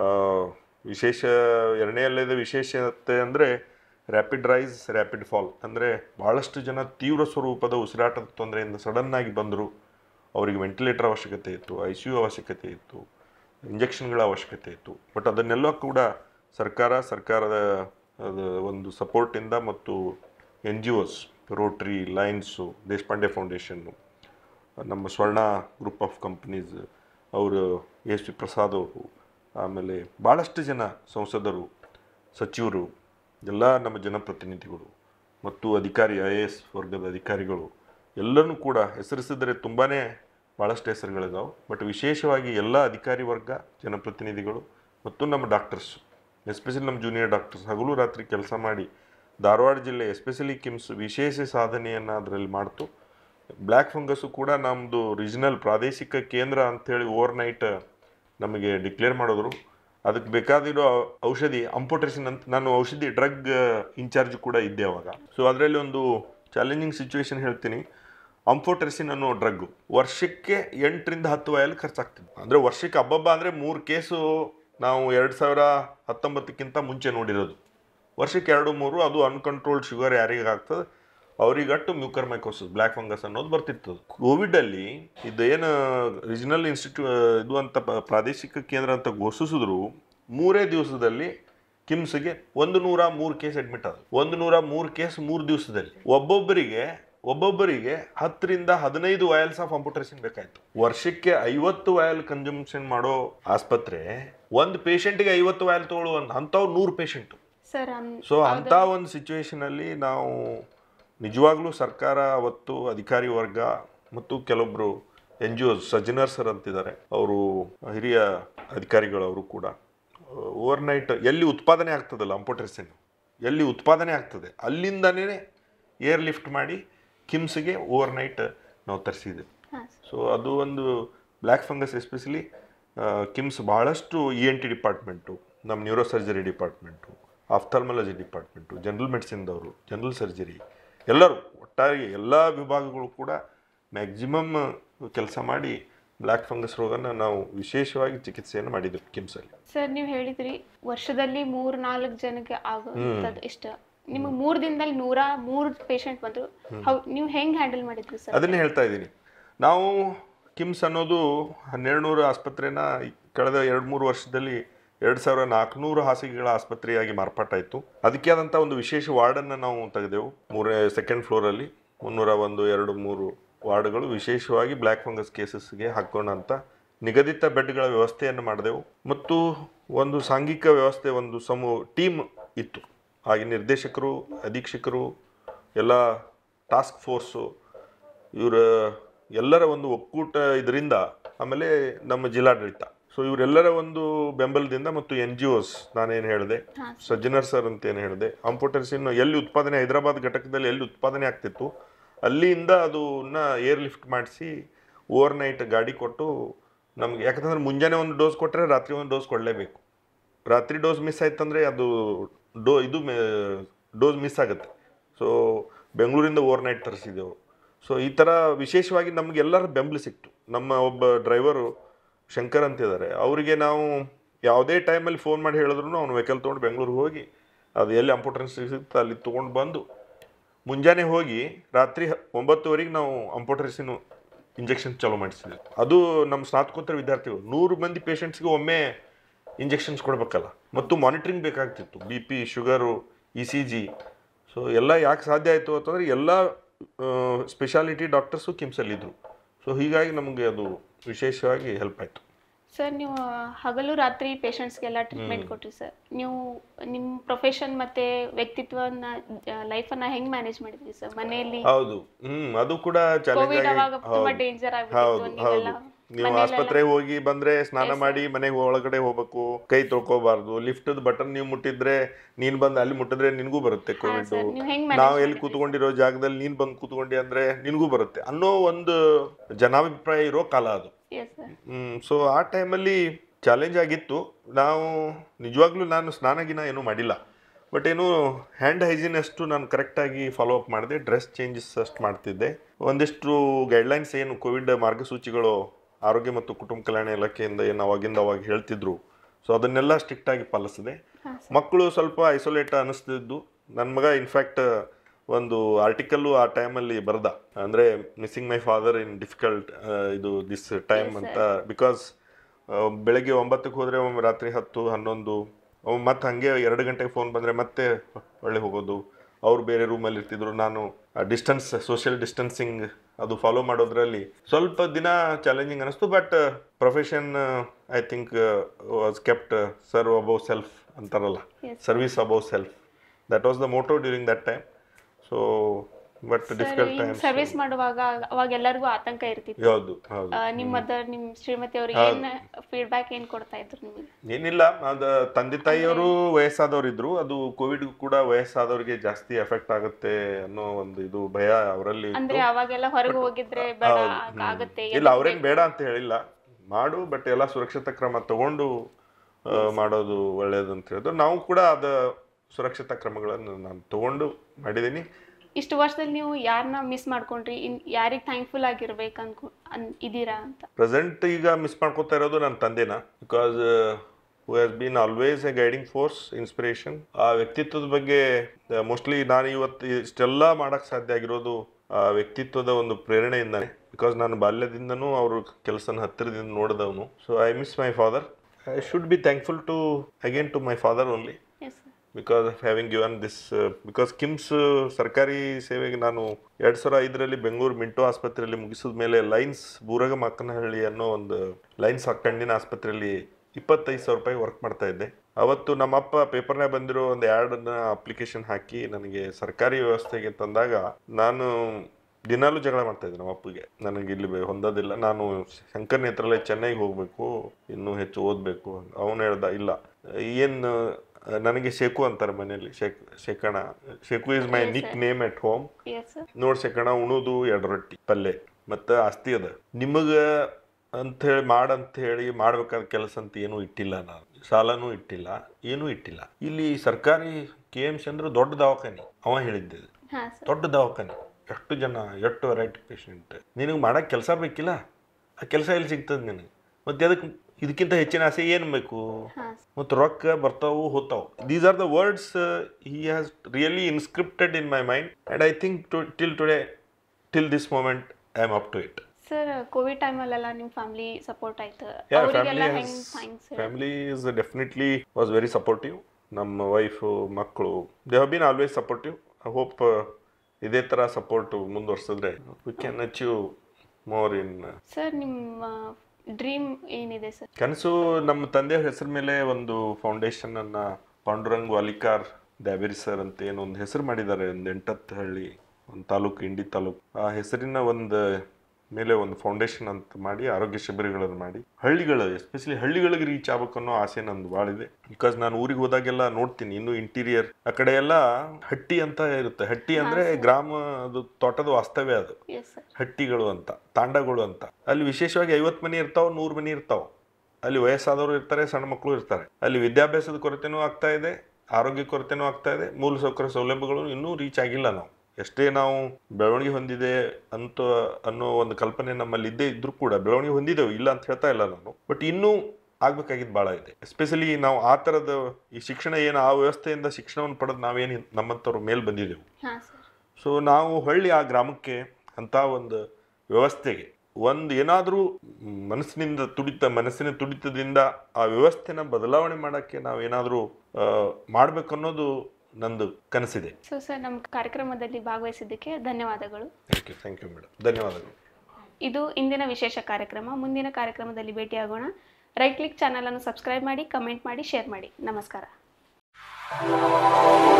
ಎರಡನೇ ಅಲೆದ ವಿಶೇಷತೆ ಅಂದರೆ ರ್ಯಾಪಿಡ್ ರೈಸ್ ರ್ಯಾಪಿಡ್ ಫಾಲ್. ಅಂದರೆ ಭಾಳಷ್ಟು ಜನ ತೀವ್ರ ಸ್ವರೂಪದ ಉಸಿರಾಟದ ತೊಂದರೆಯಿಂದ ಸಡನ್ನಾಗಿ ಬಂದರು. ಅವರಿಗೆ ವೆಂಟಿಲೇಟರ್ ಅವಶ್ಯಕತೆ ಇತ್ತು, ICU ಅವಶ್ಯಕತೆ ಇತ್ತು, ಇಂಜೆಕ್ಷನ್ಗಳ ಅವಶ್ಯಕತೆ ಇತ್ತು. ಬಟ್ ಅದನ್ನೆಲ್ಲ ಕೂಡ ಸರ್ಕಾರದ ಒಂದು ಸಪೋರ್ಟಿಂದ ಮತ್ತು NGOs, rotary, lions, Deshpande foundation, ನಮ್ಮ ಸ್ವರ್ಣ ಗ್ರೂಪ್ ಆಫ್ ಕಂಪ್ನೀಸ್, ಅವರು SP ಪ್ರಸಾದ್ ಅವರು, ಆಮೇಲೆ ಭಾಳಷ್ಟು ಜನ ಸಂಸದರು, ಸಚಿವರು, ಎಲ್ಲ ನಮ್ಮ ಜನಪ್ರತಿನಿಧಿಗಳು ಮತ್ತು IAS ವರ್ಗದ ಅಧಿಕಾರಿಗಳು ಎಲ್ಲರೂ ಕೂಡ ಹೆಸರಿಸಿದರೆ ತುಂಬಾ ಭಾಳಷ್ಟು ಹೆಸರುಗಳಿದಾವೆ. ಬಟ್ ವಿಶೇಷವಾಗಿ ಎಲ್ಲ ಅಧಿಕಾರಿ ವರ್ಗ, ಜನಪ್ರತಿನಿಧಿಗಳು ಮತ್ತು ನಮ್ಮ ಡಾಕ್ಟರ್ಸ್, ಎಸ್ಪೆಷಲಿ ನಮ್ಮ ಜೂನಿಯರ್ ಡಾಕ್ಟರ್ಸ್ ಹಗಲು ರಾತ್ರಿ ಕೆಲಸ ಮಾಡಿ ಧಾರವಾಡ ಜಿಲ್ಲೆ ಎಸ್ಪೆಷಲಿ ಕಿಮ್ಸ್ ವಿಶೇಷ ಸಾಧನೆಯನ್ನು ಅದರಲ್ಲಿ ಮಾಡ್ತು. ಬ್ಲ್ಯಾಕ್ ಫಂಗಸ್ಸು ಕೂಡ ನಮ್ಮದು ರೀಜನಲ್ ಪ್ರಾದೇಶಿಕ ಕೇಂದ್ರ ಅಂಥೇಳಿ ಓವರ್ನೈಟ್ ನಮಗೆ ಡಿಕ್ಲೇರ್ ಮಾಡಿದ್ರು. ಅದಕ್ಕೆ ಬೇಕಾದಿರೋ ಔಷಧಿ ಅಂಪೋಟ್ರೆಸಿನ್ ಅಂತ, ನಾನು ಡ್ರಗ್ ಇನ್ಚಾರ್ಜ್ ಕೂಡ ಇದ್ದೆ ಅವಾಗ. ಸೊ ಅದರಲ್ಲಿ ಒಂದು ಚಾಲೆಂಜಿಂಗ್ ಸಿಚುವೇಶನ್ ಹೇಳ್ತೀನಿ. ಅಂಪೋಟ್ರೆಸಿನ್ ಅನ್ನೋ ಡ್ರಗ್ಗು ವರ್ಷಕ್ಕೆ 8ರಿಂದ 10 ವಯಲ್ ಖರ್ಚಾಗ್ತಿತ್ತು. ಅಂದರೆ ವರ್ಷಕ್ಕೆ ಹಬ್ಬ ಅಂದರೆ 3 ಕೇಸು ನಾವು 2019ಕ್ಕಿಂತ ಮುಂಚೆ ನೋಡಿರೋದು. ವರ್ಷಕ್ಕೆ 2-3 ಅದು ಅನ್ಕಂಟ್ರೋಲ್ಡ್ ಶುಗರ್ ಯಾರಿಗೆ ಆಗ್ತದೆ ಅವರಿಗಟ್ಟು ಮ್ಯೂಕರ್ಮೈಕೋಸಿಸ್ ಬ್ಲ್ಯಾಕ್ ಫಂಗಸ್ ಅನ್ನೋದು ಬರ್ತಿತ್ತು. ಕೋವಿಡಲ್ಲಿ ಇದೇನು ರೀಜನಲ್ ಇದು ಅಂತ ಪ್ರಾದೇಶಿಕ ಕೇಂದ್ರ ಅಂತ ಘೋಷಿಸಿದ್ರು, 3 ದಿವಸದಲ್ಲಿ ಕಿಮ್ಸ್ಗೆ 103 ಕೇಸ್ ಅಡ್ಮಿಟ್ ಆದ. 103 ಕೇಸ್ 3 ದಿವಸದಲ್ಲಿ. ಒಬ್ಬೊಬ್ಬರಿಗೆ 10ರಿಂದ 15 ವಯಲ್ಸ್ ಆಫ್ ಅಂಪೋಟ್ರೆಸಿನ್ ಬೇಕಾಯ್ತು. ವರ್ಷಕ್ಕೆ 50 ವಯಲ್ ಕನ್ಸಂಪ್ಷನ್ ಮಾಡೋ ಆಸ್ಪತ್ರೆ ಒಂದು ಪೇಷಂಟ್ಗೆ 50 ವಯಲ್ ತಗೊಳ್ಳುವಂತ ಅಂಥವು 100 ಪೇಷಂಟು. ಸೊ ಅಂಥ ಒಂದು ಸಿಚುವೇಶನ್ ಅಲ್ಲಿ ನಾವು ನಿಜವಾಗ್ಲೂ ಸರ್ಕಾರ ಅವತ್ತು ಅಧಿಕಾರಿ ವರ್ಗ ಮತ್ತು ಕೆಲವೊಬ್ಬರು NGOs, ಸಜ್ಜನರ್ ಸರ್ ಅಂತಿದ್ದಾರೆ, ಅವರು ಹಿರಿಯ ಅಧಿಕಾರಿಗಳು, ಅವರು ಕೂಡ ಓವರ್ನೈಟ್ ಎಲ್ಲಿ ಉತ್ಪಾದನೆ ಆಗ್ತದಲ್ಲ ಅಂಪೋಟ್ರೆಸಿನ್, ಎಲ್ಲಿ ಉತ್ಪಾದನೆ ಆಗ್ತದೆ ಅಲ್ಲಿಂದನೇ ಏರ್ ಲಿಫ್ಟ್ ಮಾಡಿ ಕಿಮ್ಸ್ಗೆ ಓವರ್ನೈಟ್ ನಾವು ತರಿಸಿದ್ವಿ. ಸೊ ಅದು ಒಂದು ಬ್ಲ್ಯಾಕ್ ಫಂಗಸ್ ಎಸ್ಪೆಷಲಿ ಕಿಮ್ಸ್ ಭಾಳಷ್ಟು ENT ಡಿಪಾರ್ಟ್ಮೆಂಟು, ನಮ್ಮ neuro surgery department, ophthalmology department, general ಮೆಡಿಸಿನ್ದವರು, ಜನರಲ್ ಸರ್ಜರಿ, ಎಲ್ಲರೂ ಒಟ್ಟಾಗಿ ಎಲ್ಲ ವಿಭಾಗಗಳು ಕೂಡ ಮ್ಯಾಕ್ಸಿಮಮ್ ಕೆಲಸ ಮಾಡಿ ಬ್ಲ್ಯಾಕ್ ಫಂಗಸ್ ರೋಗನ ನಾವು ವಿಶೇಷವಾಗಿ ಚಿಕಿತ್ಸೆಯನ್ನು ಮಾಡಿದ್ವಿ ಕಿಮ್ಸಲ್ಲಿ. ಸರ್, ನೀವು ಹೇಳಿದ್ರಿ ವರ್ಷದಲ್ಲಿ 3-4 ಜನಕ್ಕೆ ಆಗೋದು ಇಷ್ಟ. ನಿಮಗೆ 3 ದಿನದಲ್ಲಿ 103 ಪೇಷಂಟ್ ಬಂದರು. ನೀವು ಹೆಂಗೆ ಹ್ಯಾಂಡಲ್ ಮಾಡಿದ್ರಿ ಸರ್? ಅದನ್ನೇ ಹೇಳ್ತಾ ಇದ್ದೀನಿ. ನಾವು ಕಿಮ್ಸ್ ಅನ್ನೋದು 1200 ಆಸ್ಪತ್ರೆನ ಕಳೆದ 2-3 ವರ್ಷದಲ್ಲಿ 2400 ಹಾಸಿಗೆಗಳ ಆಸ್ಪತ್ರೆಯಾಗಿ ಮಾರ್ಪಾಟಾಯಿತು. ಅದಕ್ಕೆ ಆದಂಥ ಒಂದು ವಿಶೇಷ ವಾರ್ಡನ್ನು ನಾವು ತೆಗೆದೆವು. 2nd ಫ್ಲೋರಲ್ಲಿ 301, 2, 3 ವಾರ್ಡ್ಗಳು ವಿಶೇಷವಾಗಿ ಬ್ಲ್ಯಾಕ್ ಫಂಗಸ್ ಕೇಸಸ್ಗೆ ಹಾಕೋಣಂಥ ನಿಗದಿತ ಬೆಡ್ಗಳ ವ್ಯವಸ್ಥೆಯನ್ನು ಮಾಡಿದೆವು. ಮತ್ತು ಒಂದು ಸಾಂಘಿಕ ವ್ಯವಸ್ಥೆ, ಒಂದು ಟೀಮ್ ಇತ್ತು. ಹಾಗೆ ನಿರ್ದೇಶಕರು, ಅಧೀಕ್ಷಕರು, ಎಲ್ಲ ಟಾಸ್ಕ್ ಫೋರ್ಸು, ಎಲ್ಲರ ಒಂದು ಒಕ್ಕೂಟ ಇದರಿಂದ, ಆಮೇಲೆ ನಮ್ಮ ಜಿಲ್ಲಾಡಳಿತ, ಸೊ ಇವರೆಲ್ಲರ ಒಂದು ಬೆಂಬಲದಿಂದ ಮತ್ತು NGOs, ನಾನೇನು ಹೇಳಿದೆ, ಸಜ್ಜನರ್ ಸರ್ ಅಂತ ಏನು ಹೇಳಿದೆ, ಅಂಪೋಟ್ರೆಸಿನ್ ಎಲ್ಲಿ ಉತ್ಪಾದನೆ, ಹೈದರಾಬಾದ್ ಘಟಕದಲ್ಲಿ ಎಲ್ಲಿ ಉತ್ಪಾದನೆ ಆಗ್ತಿತ್ತು ಅಲ್ಲಿಂದ ಅದನ್ನ ಏರ್ ಲಿಫ್ಟ್ ಮಾಡಿಸಿ ಓವರ್ನೈಟ್ ಗಾಡಿ ಕೊಟ್ಟು ನಮಗೆ, ಯಾಕಂದ್ರೆ ಮುಂಜಾನೆ ಒಂದು ಡೋಸ್ ಕೊಟ್ಟರೆ ರಾತ್ರಿ ಒಂದು ಡೋಸ್ ಕೊಡಲೇಬೇಕು. ರಾತ್ರಿ ಡೋಸ್ ಮಿಸ್ ಆಯ್ತಂದರೆ ಅದು ಡೋಸ್ ಮಿಸ್ ಆಗುತ್ತೆ. ಸೊ ಬೆಂಗಳೂರಿಂದ ಓವರ್ನೈಟ್ ತರಿಸಿದೆವು. ಸೊ ಈ ಥರ ವಿಶೇಷವಾಗಿ ನಮಗೆಲ್ಲರ ಬೆಂಬಲ ಸಿಕ್ತು. ನಮ್ಮ ಒಬ್ಬ ಡ್ರೈವರು ಶಂಕರ್ ಅಂತಿದ್ದಾರೆ, ಅವರಿಗೆ ನಾವು ಯಾವುದೇ ಟೈಮಲ್ಲಿ ಫೋನ್ ಮಾಡಿ ಹೇಳಿದ್ರು ಅವ್ನು ವೆಹಿಕಲ್ ತೊಗೊಂಡು ಬೆಂಗಳೂರಿಗೆ ಹೋಗಿ ಅದು ಎಲ್ಲಿ ಅಂಪೋಟೆನ್ಸ್ ಸಿಗುತ್ತೆ ಅಲ್ಲಿ ತೊಗೊಂಡು ಬಂದು ಮುಂಜಾನೆ ಹೋಗಿ ರಾತ್ರಿ 9:00 ನಾವು ಅಂಪೋಟೆನ್ಸಿನ ಇಂಜೆಕ್ಷನ್ ಚಾಲೂ ಮಾಡಿಸಿದ್ವಿ. ಅದು ನಮ್ಮ ಸ್ನಾತಕೋತ್ತರ ವಿದ್ಯಾರ್ಥಿಗಳು 100 ಮಂದಿ ಪೇಷಂಟ್ಸ್ಗೆ ಒಮ್ಮೆ ಇಂಜೆಕ್ಷನ್ಸ್ ಕೊಡಬೇಕಲ್ಲ, ಮತ್ತು ಮಾನಿಟ್ರಿಂಗ್ ಬೇಕಾಗ್ತಿತ್ತು, BP, ಶುಗರು, ECG. ಸೊ ಎಲ್ಲ ಯಾಕೆ ಸಾಧ್ಯ ಆಯಿತು ಅಂತಂದರೆ ಎಲ್ಲ ಸ್ಪೆಷಾಲಿಟಿ ಡಾಕ್ಟರ್ಸು ಕಿಮ್ಸಲ್ಲಿದ್ದರು. ಸೊ ಹೀಗಾಗಿ ನಮಗೆ ಅದು ವಿಶೇಷವಾಗಿ ಹೆಲ್ಪ್ ಆಯಿತು. ಸರ್, ನೀವು ಹಗಲು ರಾತ್ರಿ ಪೇಷಂಟ್ಸ್ಗೆಲ್ಲ ಟ್ರೀಟ್ಮೆಂಟ್ ಕೊಟ್ರಿ ಸರ್. ನೀವು ನಿಮ್ಮ ಪ್ರೊಫೆಷನ್ ಮತ್ತೆ ವ್ಯಕ್ತಿತ್ವನ ಲೈಫನ್ನ ಹೆಂಗ್ ಮ್ಯಾನೇಜ್ ಮಾಡಿದ್ರಿ ಸರ್ ಮನೆಯಲ್ಲಿ? ಹೌದು, ಅದು ಕೂಡ ಚಾಲೆಂಜ್ ಆಗಿ ತುಂಬಾ ಡೇಂಜರ್ ಆಗಿತ್ತು. ಹೌದು. ನೀವು ಆಸ್ಪತ್ರೆಗೆ ಹೋಗಿ ಬಂದ್ರೆ ಸ್ನಾನ ಮಾಡಿ ಮನೆಗೆ ಒಳಗಡೆ ಹೋಗ್ಬೇಕು, ಕೈ ತೊಳ್ಕೋಬಾರ್ದು. ಲಿಫ್ಟ್ ಬಟನ್ ನೀವು ಮುಟ್ಟಿದ್ರೆ ನೀನ್ ಬಂದು ಅಲ್ಲಿ ಮುಟ್ಟಿದ್ರೆ ನಿನ್ಗೂ ಬರುತ್ತೆ ಕೋವಿಡ್. ನಾವು ಎಲ್ಲಿ ಕೂತ್ಕೊಂಡಿರೋ ಜಾಗದಲ್ಲಿ ನೀನ್ ಬಂದು ಕೂತ್ಕೊಂಡಿ ಅಂದ್ರೆ ನಿನ್ಗೂ ಬರುತ್ತೆ ಅನ್ನೋ ಒಂದು ಜನಾಭಿಪ್ರಾಯ ಇರೋ ಕಾಲ ಅದು. ಸೊ ಆ ಟೈಮಲ್ಲಿ ಚಾಲೆಂಜ್ ಆಗಿತ್ತು. ನಾವು ನಿಜವಾಗ್ಲೂ ನಾನು ಸ್ನಾನಗಿನ ಏನೂ ಮಾಡಿಲ್ಲ, ಬಟ್ ಏನು ಹ್ಯಾಂಡ್ ಹೈಜೀನ್ ಅಷ್ಟು ನಾನು ಕರೆಕ್ಟಾಗಿ ಫಾಲೋ ಅಪ್ ಮಾಡಿದೆ. ಡ್ರೆಸ್ ಚೇಂಜಸ್ ಅಷ್ಟು ಮಾಡ್ತಿದ್ದೆ. ಒಂದಿಷ್ಟು ಗೈಡ್ಲೈನ್ಸ್ ಏನು ಕೋವಿಡ್ ಮಾರ್ಗಸೂಚಿಗಳು ಆರೋಗ್ಯ ಮತ್ತು ಕುಟುಂಬ ಕಲ್ಯಾಣ ಇಲಾಖೆಯಿಂದ ಏನು ಅವಾಗ ಹೇಳ್ತಿದ್ರು, ಸೊ ಅದನ್ನೆಲ್ಲ ಸ್ಟ್ರಿಕ್ಟಾಗಿ ಪಾಲಿಸಿದೆ. ಮಕ್ಕಳು ಸ್ವಲ್ಪ ಐಸೋಲೇಟ್ ಅನ್ನಿಸ್ತಿದ್ದು. ನನ್ನ ಮಗ ಇನ್ಫ್ಯಾಕ್ಟ್ ಒಂದು ಆರ್ಟಿಕಲ್ಲು ಆ ಟೈಮಲ್ಲಿ ಬರ್ದ, ಅಂದರೆ missing my father in difficult this time ಅಂತ. ಬಿಕಾಸ್ ಬೆಳಗ್ಗೆ 9ಕ್ಕೆ ಹೋದರೆ ಒಮ್ಮೆ ರಾತ್ರಿ 10, 11, ಮತ್ತೆ ಹಾಗೆ 2 ಗಂಟೆಗೆ ಫೋನ್ ಬಂದರೆ ಮತ್ತೆ ಒಳ್ಳೆ ಹೋಗೋದು. ಅವ್ರು ಬೇರೆ ರೂಮಲ್ಲಿ ಇರ್ತಿದ್ರು, ನಾನು ಸೋಷಿಯಲ್ ಡಿಸ್ಟೆನ್ಸಿಂಗ್ ಅದು ಫಾಲೋ ಮಾಡೋದ್ರಲ್ಲಿ ಸ್ವಲ್ಪ ದಿನ ಚಾಲೆಂಜಿಂಗ್ ಅನ್ನಿಸ್ತು. But profession I think was kept serve above self ಅಂತಾರಲ್ಲ, service above self. That was the motto during that time. So but difficult time service ಮಾಡುವಾಗ ಅವಾಗ ಎಲ್ಲರಿಗೂ ಆತಂಕ ಇರ್ತಿತ್ತು. ಹೌದು ಹೌದು. ನಿಮ್ಮ ಮದರ್, ನಿಮ್ಮ ಶ್ರೀಮತಿ ಅವರಿಗೆ ಏನ್ ಫೀಡ್ಬ್ಯಾಕ್ ಏನ್ ಕೊಡ್ತಾ ಇದ್ರು ನಿಮಗೆ? ಏನಿಲ್ಲ, ಅದು ತಂದೆ ತಾಯಿಯವರು ವಯಸ್ಸಾದವ್ರು ಇದ್ರು. ಅದು ಕೋವಿಡ್ ಕೂಡ ವಯಸ್ಸಾದವ್ರಿಗೆ ಜಾಸ್ತಿ ಎಫೆಕ್ಟ್ ಆಗುತ್ತೆ ಅನ್ನೋ ಒಂದು ಇದು ಭಯ ಅವರಲ್ಲಿ. ಅಂದ್ರೆ ಅವಾಗೆಲ್ಲ ಹೊರಗೆ ಹೋಗಿದ್ರೆ ಬೇಡ ಆಗುತ್ತೆ. ಇಲ್ಲ, ಅವ್ರೇನ್ ಬೇಡ ಅಂತ ಹೇಳಿಲ್ಲ, ಮಾಡು, ಬಟ್ ಎಲ್ಲ ಸುರಕ್ಷತಾ ಕ್ರಮ ತಗೊಂಡು ಮಾಡೋದು ಒಳ್ಳೇದು ಅಂತ ಹೇಳಿದ್ರು. ನಾವು ಕೂಡ ಅದ ಸುರಕ್ಷತಾ ಕ್ರಮಗಳನ್ನು ನಾನು ತಗೊಂಡು ಮಾಡಿದ್ದೀನಿ. ಇಷ್ಟು ವರ್ಷದಲ್ಲಿ ನೀವು ಯಾರನ್ನ ಮಿಸ್ ಮಾಡ್ಕೊಂಡ್ರಿ, ಯಾರಿಗೆ ಥ್ಯಾಂಕ್ಫುಲ್ ಆಗಿರ್ಬೇಕು ಇದೀರಾ ಅಂತ? ಪ್ರೆಸೆಂಟ್ ಈಗ ಮಿಸ್ ಮಾಡ್ಕೋತಾ ಇರೋದು ನನ್ನ ತಂದೆನ. Because who has been always a guiding force, inspiration. ಆ ವ್ಯಕ್ತಿತ್ವದ ಬಗ್ಗೆ ಮೋಸ್ಟ್ಲಿ ನಾನು ಇವತ್ತು ಇಷ್ಟೆಲ್ಲ ಮಾಡೋಕ್ಕೆ ಸಾಧ್ಯ ಆಗಿರೋದು ಆ ವ್ಯಕ್ತಿತ್ವದ ಒಂದು ಪ್ರೇರಣೆಯಿಂದಾನೆ. ಬಿಕಾಸ್ ನಾನು ಬಾಲ್ಯದಿಂದನೂ ಅವ್ರ ಕೆಲಸನ ಹತ್ತಿರದಿಂದ ನೋಡಿದವನು. So I miss my father. I should be thankful to my father only. Because of having given this. Because KIMS ಸರ್ಕಾರಿ ಸೇವೆಗೆ ನಾನು 2005ರಲ್ಲಿ ಬೆಂಗಳೂರು ಮಿಂಟೋ ಆಸ್ಪತ್ರೆಯಲ್ಲಿ ಮುಗಿಸಿದ ಮೇಲೆ ಲೈನ್ಸ್ ಬೂರಗ ಮಾಕನಹಳ್ಳಿ ಅನ್ನೋ ಒಂದು ಲೈನ್ಸ್ ಕಣ್ಣಿನ ಆಸ್ಪತ್ರೆಯಲ್ಲಿ 25,000 ರೂಪಾಯಿ ವರ್ಕ್ ಮಾಡ್ತಾ ಇದ್ದೆ. ಅವತ್ತು ನಮ್ಮಪ್ಪ ಪೇಪರ್ನಾಗ ಬಂದಿರೋ ಒಂದು ಆ್ಯಡನ್ನ ಅಪ್ಲಿಕೇಶನ್ ಹಾಕಿ ನನಗೆ ಸರ್ಕಾರಿ ವ್ಯವಸ್ಥೆಗೆ ತಂದಾಗ ನಾನು ದಿನಾಲೂ ಜಗಳ ಮಾಡ್ತಾ ಇದ್ದೆ ನಮ್ಮ ಅಪ್ಪಗೆ. ನನಗೆ ಇಲ್ಲಿ ಹೊಂದೋದಿಲ್ಲ, ನಾನು ಶಂಕರ್ ನೇತ್ರಾಲಯ ಚೆನ್ನೈಗೆ ಹೋಗಬೇಕು, ಇನ್ನೂ ಹೆಚ್ಚು ಓದಬೇಕು. ಅವನು ಹೇಳ್ದ, ಇಲ್ಲ, ಏನು ನನಗೆ ಶೇಖು ಅಂತಾರೆ ಮನೆಯಲ್ಲಿ, Shekhanna. Shekhu is my nick name at home. ನೋಡ್ ಶೇಖಣ, ಉಣುದು 2 ರೊಟ್ಟಿ ಪಲ್ಯ ಮತ್ತು ಆಸ್ತಿ ಅದ. ನಿಮಗೆ ಅಂಥೇಳಿ ಮಾಡಂಥೇಳಿ ಮಾಡ್ಬೇಕಾದ ಕೆಲಸ ಅಂತ ಏನೂ ಇಟ್ಟಿಲ್ಲ, ನಾನು ಸಾಲನೂ ಇಟ್ಟಿಲ್ಲ, ಏನೂ ಇಟ್ಟಿಲ್ಲ. ಇಲ್ಲಿ ಸರ್ಕಾರಿ KMC ಅಂದ್ರೆ ದೊಡ್ಡ ದವಾಖಾನೆ. ಅವ ಹೇಳಿದ್ದೆ, ದೊಡ್ಡ ದವಾಖಾನೆ, ಎಷ್ಟು ಜನ, ಎಷ್ಟು ವೆರೈಟಿ ಪೇಷಂಟ್. ನಿನಗೆ ಮಾಡೋಕ್ಕೆ ಕೆಲಸ ಬೇಕಿಲ್ಲ, ಆ ಕೆಲಸ ಎಲ್ಲಿ ಸಿಗ್ತದೆ ನಿನಗೆ? ಮತ್ತು ಅದಕ್ಕೆ ಇದಕ್ಕಿಂತ ಹೆಚ್ಚಿನ ಆಸೆ ಏನು ಬೇಕು? ಮತ್ತು ರೊಕ್ಕ ಬರ್ತಾವು ಹೋಗ್ತಾವು. These are the words he has really inscripted in my mind, and I think till this moment I am up to it. Sir, Covid ಟೈಮಲ್ಲೆಲ್ಲ ನಿಮ್ಮ ಫ್ಯಾಮಿಲಿ ಸಪೋರ್ಟ್ ಆಯ್ತು? Family is definitely was very supportive. ನಮ್ಮ wife, ಮಕ್ಕಳು, they have been always supportive. I hope ಇದೇ ಥರ support ಮುಂದುವರ್ಸಿದ್ರೆ we can achieve more in. Sir, ನಿಮ್ಮ dream ಏನಿದೆ ಸರ್? ಕನಸು, ನಮ್ಮ ತಂದೆಯವ್ರ ಹೆಸರು ಮೇಲೆ ಒಂದು ಫೌಂಡೇಶನ್ ಅನ್ನ ಪಾಂಡುರಂಗ್ ವಾಲಿಕಾರ್ ದ್ಯಾಬೇರಿ ಸರ್ ಅಂತ ಏನೋ ಒಂದು ಹೆಸರು ಮಾಡಿದ್ದಾರೆ. ಒಂದು 8 ಹಳ್ಳಿ, ಒಂದು ತಾಲೂಕು, ಇಂಡಿ ತಾಲೂಕು. ಆ ಹೆಸರಿನ ಒಂದು ಮೇಲೆ ಒಂದು ಫೌಂಡೇಶನ್ ಅಂತ ಮಾಡಿ ಆರೋಗ್ಯ ಶಿಬಿರಗಳನ್ನು ಮಾಡಿ ಹಳ್ಳಿಗಳು, ಎಸ್ಪೆಷಲಿ ಹಳ್ಳಿಗಳಿಗೆ ರೀಚ್ ಆಗ್ಬೇಕು ಅನ್ನೋ ಆಸೆ ನಂದು ಭಾಳ ಇದೆ. ಬಿಕಾಸ್ ನಾನು ಊರಿಗೆ ಹೋದಾಗೆಲ್ಲ ನೋಡ್ತೀನಿ, ಇನ್ನು ಇಂಟೀರಿಯರ್ ಆ ಕಡೆ ಎಲ್ಲ ಹಟ್ಟಿ ಅಂತ ಇರುತ್ತೆ. ಹಟ್ಟಿ ಅಂದ್ರೆ ಗ್ರಾಮ, ಅದು ತೋಟದ ವಾಸ್ತವ್ಯ, ಅದು ಹಟ್ಟಿಗಳು ಅಂತ, ತಾಂಡಗಳು ಅಂತ. ಅಲ್ಲಿ ವಿಶೇಷವಾಗಿ 50 ಮನೆ ಇರ್ತಾವೆ, 100 ಮನೆ ಇರ್ತಾವೆ. ಅಲ್ಲಿ ವಯಸ್ಸಾದವರು ಇರ್ತಾರೆ, ಸಣ್ಣ ಮಕ್ಕಳು ಇರ್ತಾರೆ. ಅಲ್ಲಿ ವಿದ್ಯಾಭ್ಯಾಸದ ಕೊರತೆನೂ ಆಗ್ತಾ ಇದೆ, ಆರೋಗ್ಯ ಕೊರತೆನೂ ಆಗ್ತಾ ಇದೆ, ಮೂಲಸೌಕರ್ಯ ಸೌಲಭ್ಯಗಳು ಇನ್ನೂ ರೀಚ್ ಆಗಿಲ್ಲ ನಾವು. ಎಷ್ಟೇ ನಾವು ಬೆಳವಣಿಗೆ ಹೊಂದಿದೆ ಅಂತ ಅನ್ನೋ ಒಂದು ಕಲ್ಪನೆ ನಮ್ಮಲ್ಲಿ ಇದ್ದೇ ಇದ್ರೂ ಕೂಡ ಬೆಳವಣಿಗೆ ಹೊಂದಿದ್ದೇವೆ, ಇಲ್ಲ ಅಂತ ಹೇಳ್ತಾ ಇಲ್ಲ ನಾನು. ಬಟ್ ಇನ್ನೂ ಆಗ್ಬೇಕಾಗಿದ್ದು ಭಾಳ ಇದೆ. ಎಸ್ಪೆಷಲಿ ನಾವು ಆ ಥರದ ಈ ಶಿಕ್ಷಣ ಏನು ಆ ವ್ಯವಸ್ಥೆಯಿಂದ ಶಿಕ್ಷಣವನ್ನು ಪಡೆದು ನಾವೇನು ನಮ್ಮಂಥವ್ರ ಮೇಲೆ ಬಂದಿದ್ದೆವು. ಸೊ ನಾವು ಹೊಳ್ಳಿ ಆ ಗ್ರಾಮಕ್ಕೆ ಅಂಥ ಒಂದು ವ್ಯವಸ್ಥೆಗೆ ಒಂದು ಏನಾದರೂ ಮನಸ್ಸಿನ ತುಡಿತದಿಂದ ಆ ವ್ಯವಸ್ಥೆನ ಬದಲಾವಣೆ ಮಾಡೋಕ್ಕೆ ನಾವೇನಾದರೂ ಮಾಡಬೇಕು ಅನ್ನೋದು ನಂದು ಕನಸಿದೆ. ಸೊ ಸರ್, ನಮ್ಮ ಕಾರ್ಯಕ್ರಮದಲ್ಲಿ ಭಾಗವಹಿಸಿದ್ದಕ್ಕೆ ಧನ್ಯವಾದಗಳು. ಥ್ಯಾಂಕ್ ಯು ಮೇಡಮ್, ಧನ್ಯವಾದಗಳು. ಇದು ಇಂದಿನ ವಿಶೇಷ ಕಾರ್ಯಕ್ರಮ. ಮುಂದಿನ ಕಾರ್ಯಕ್ರಮದಲ್ಲಿ ಭೇಟಿಯಾಗೋಣ. ರೈಟ್ ಕ್ಲಿಕ್ ಚಾನಲನ್ನು ಸಬ್ಸ್ಕ್ರೈಬ್ ಮಾಡಿ, ಕಮೆಂಟ್ ಮಾಡಿ, ಶೇರ್ ಮಾಡಿ. ನಮಸ್ಕಾರ.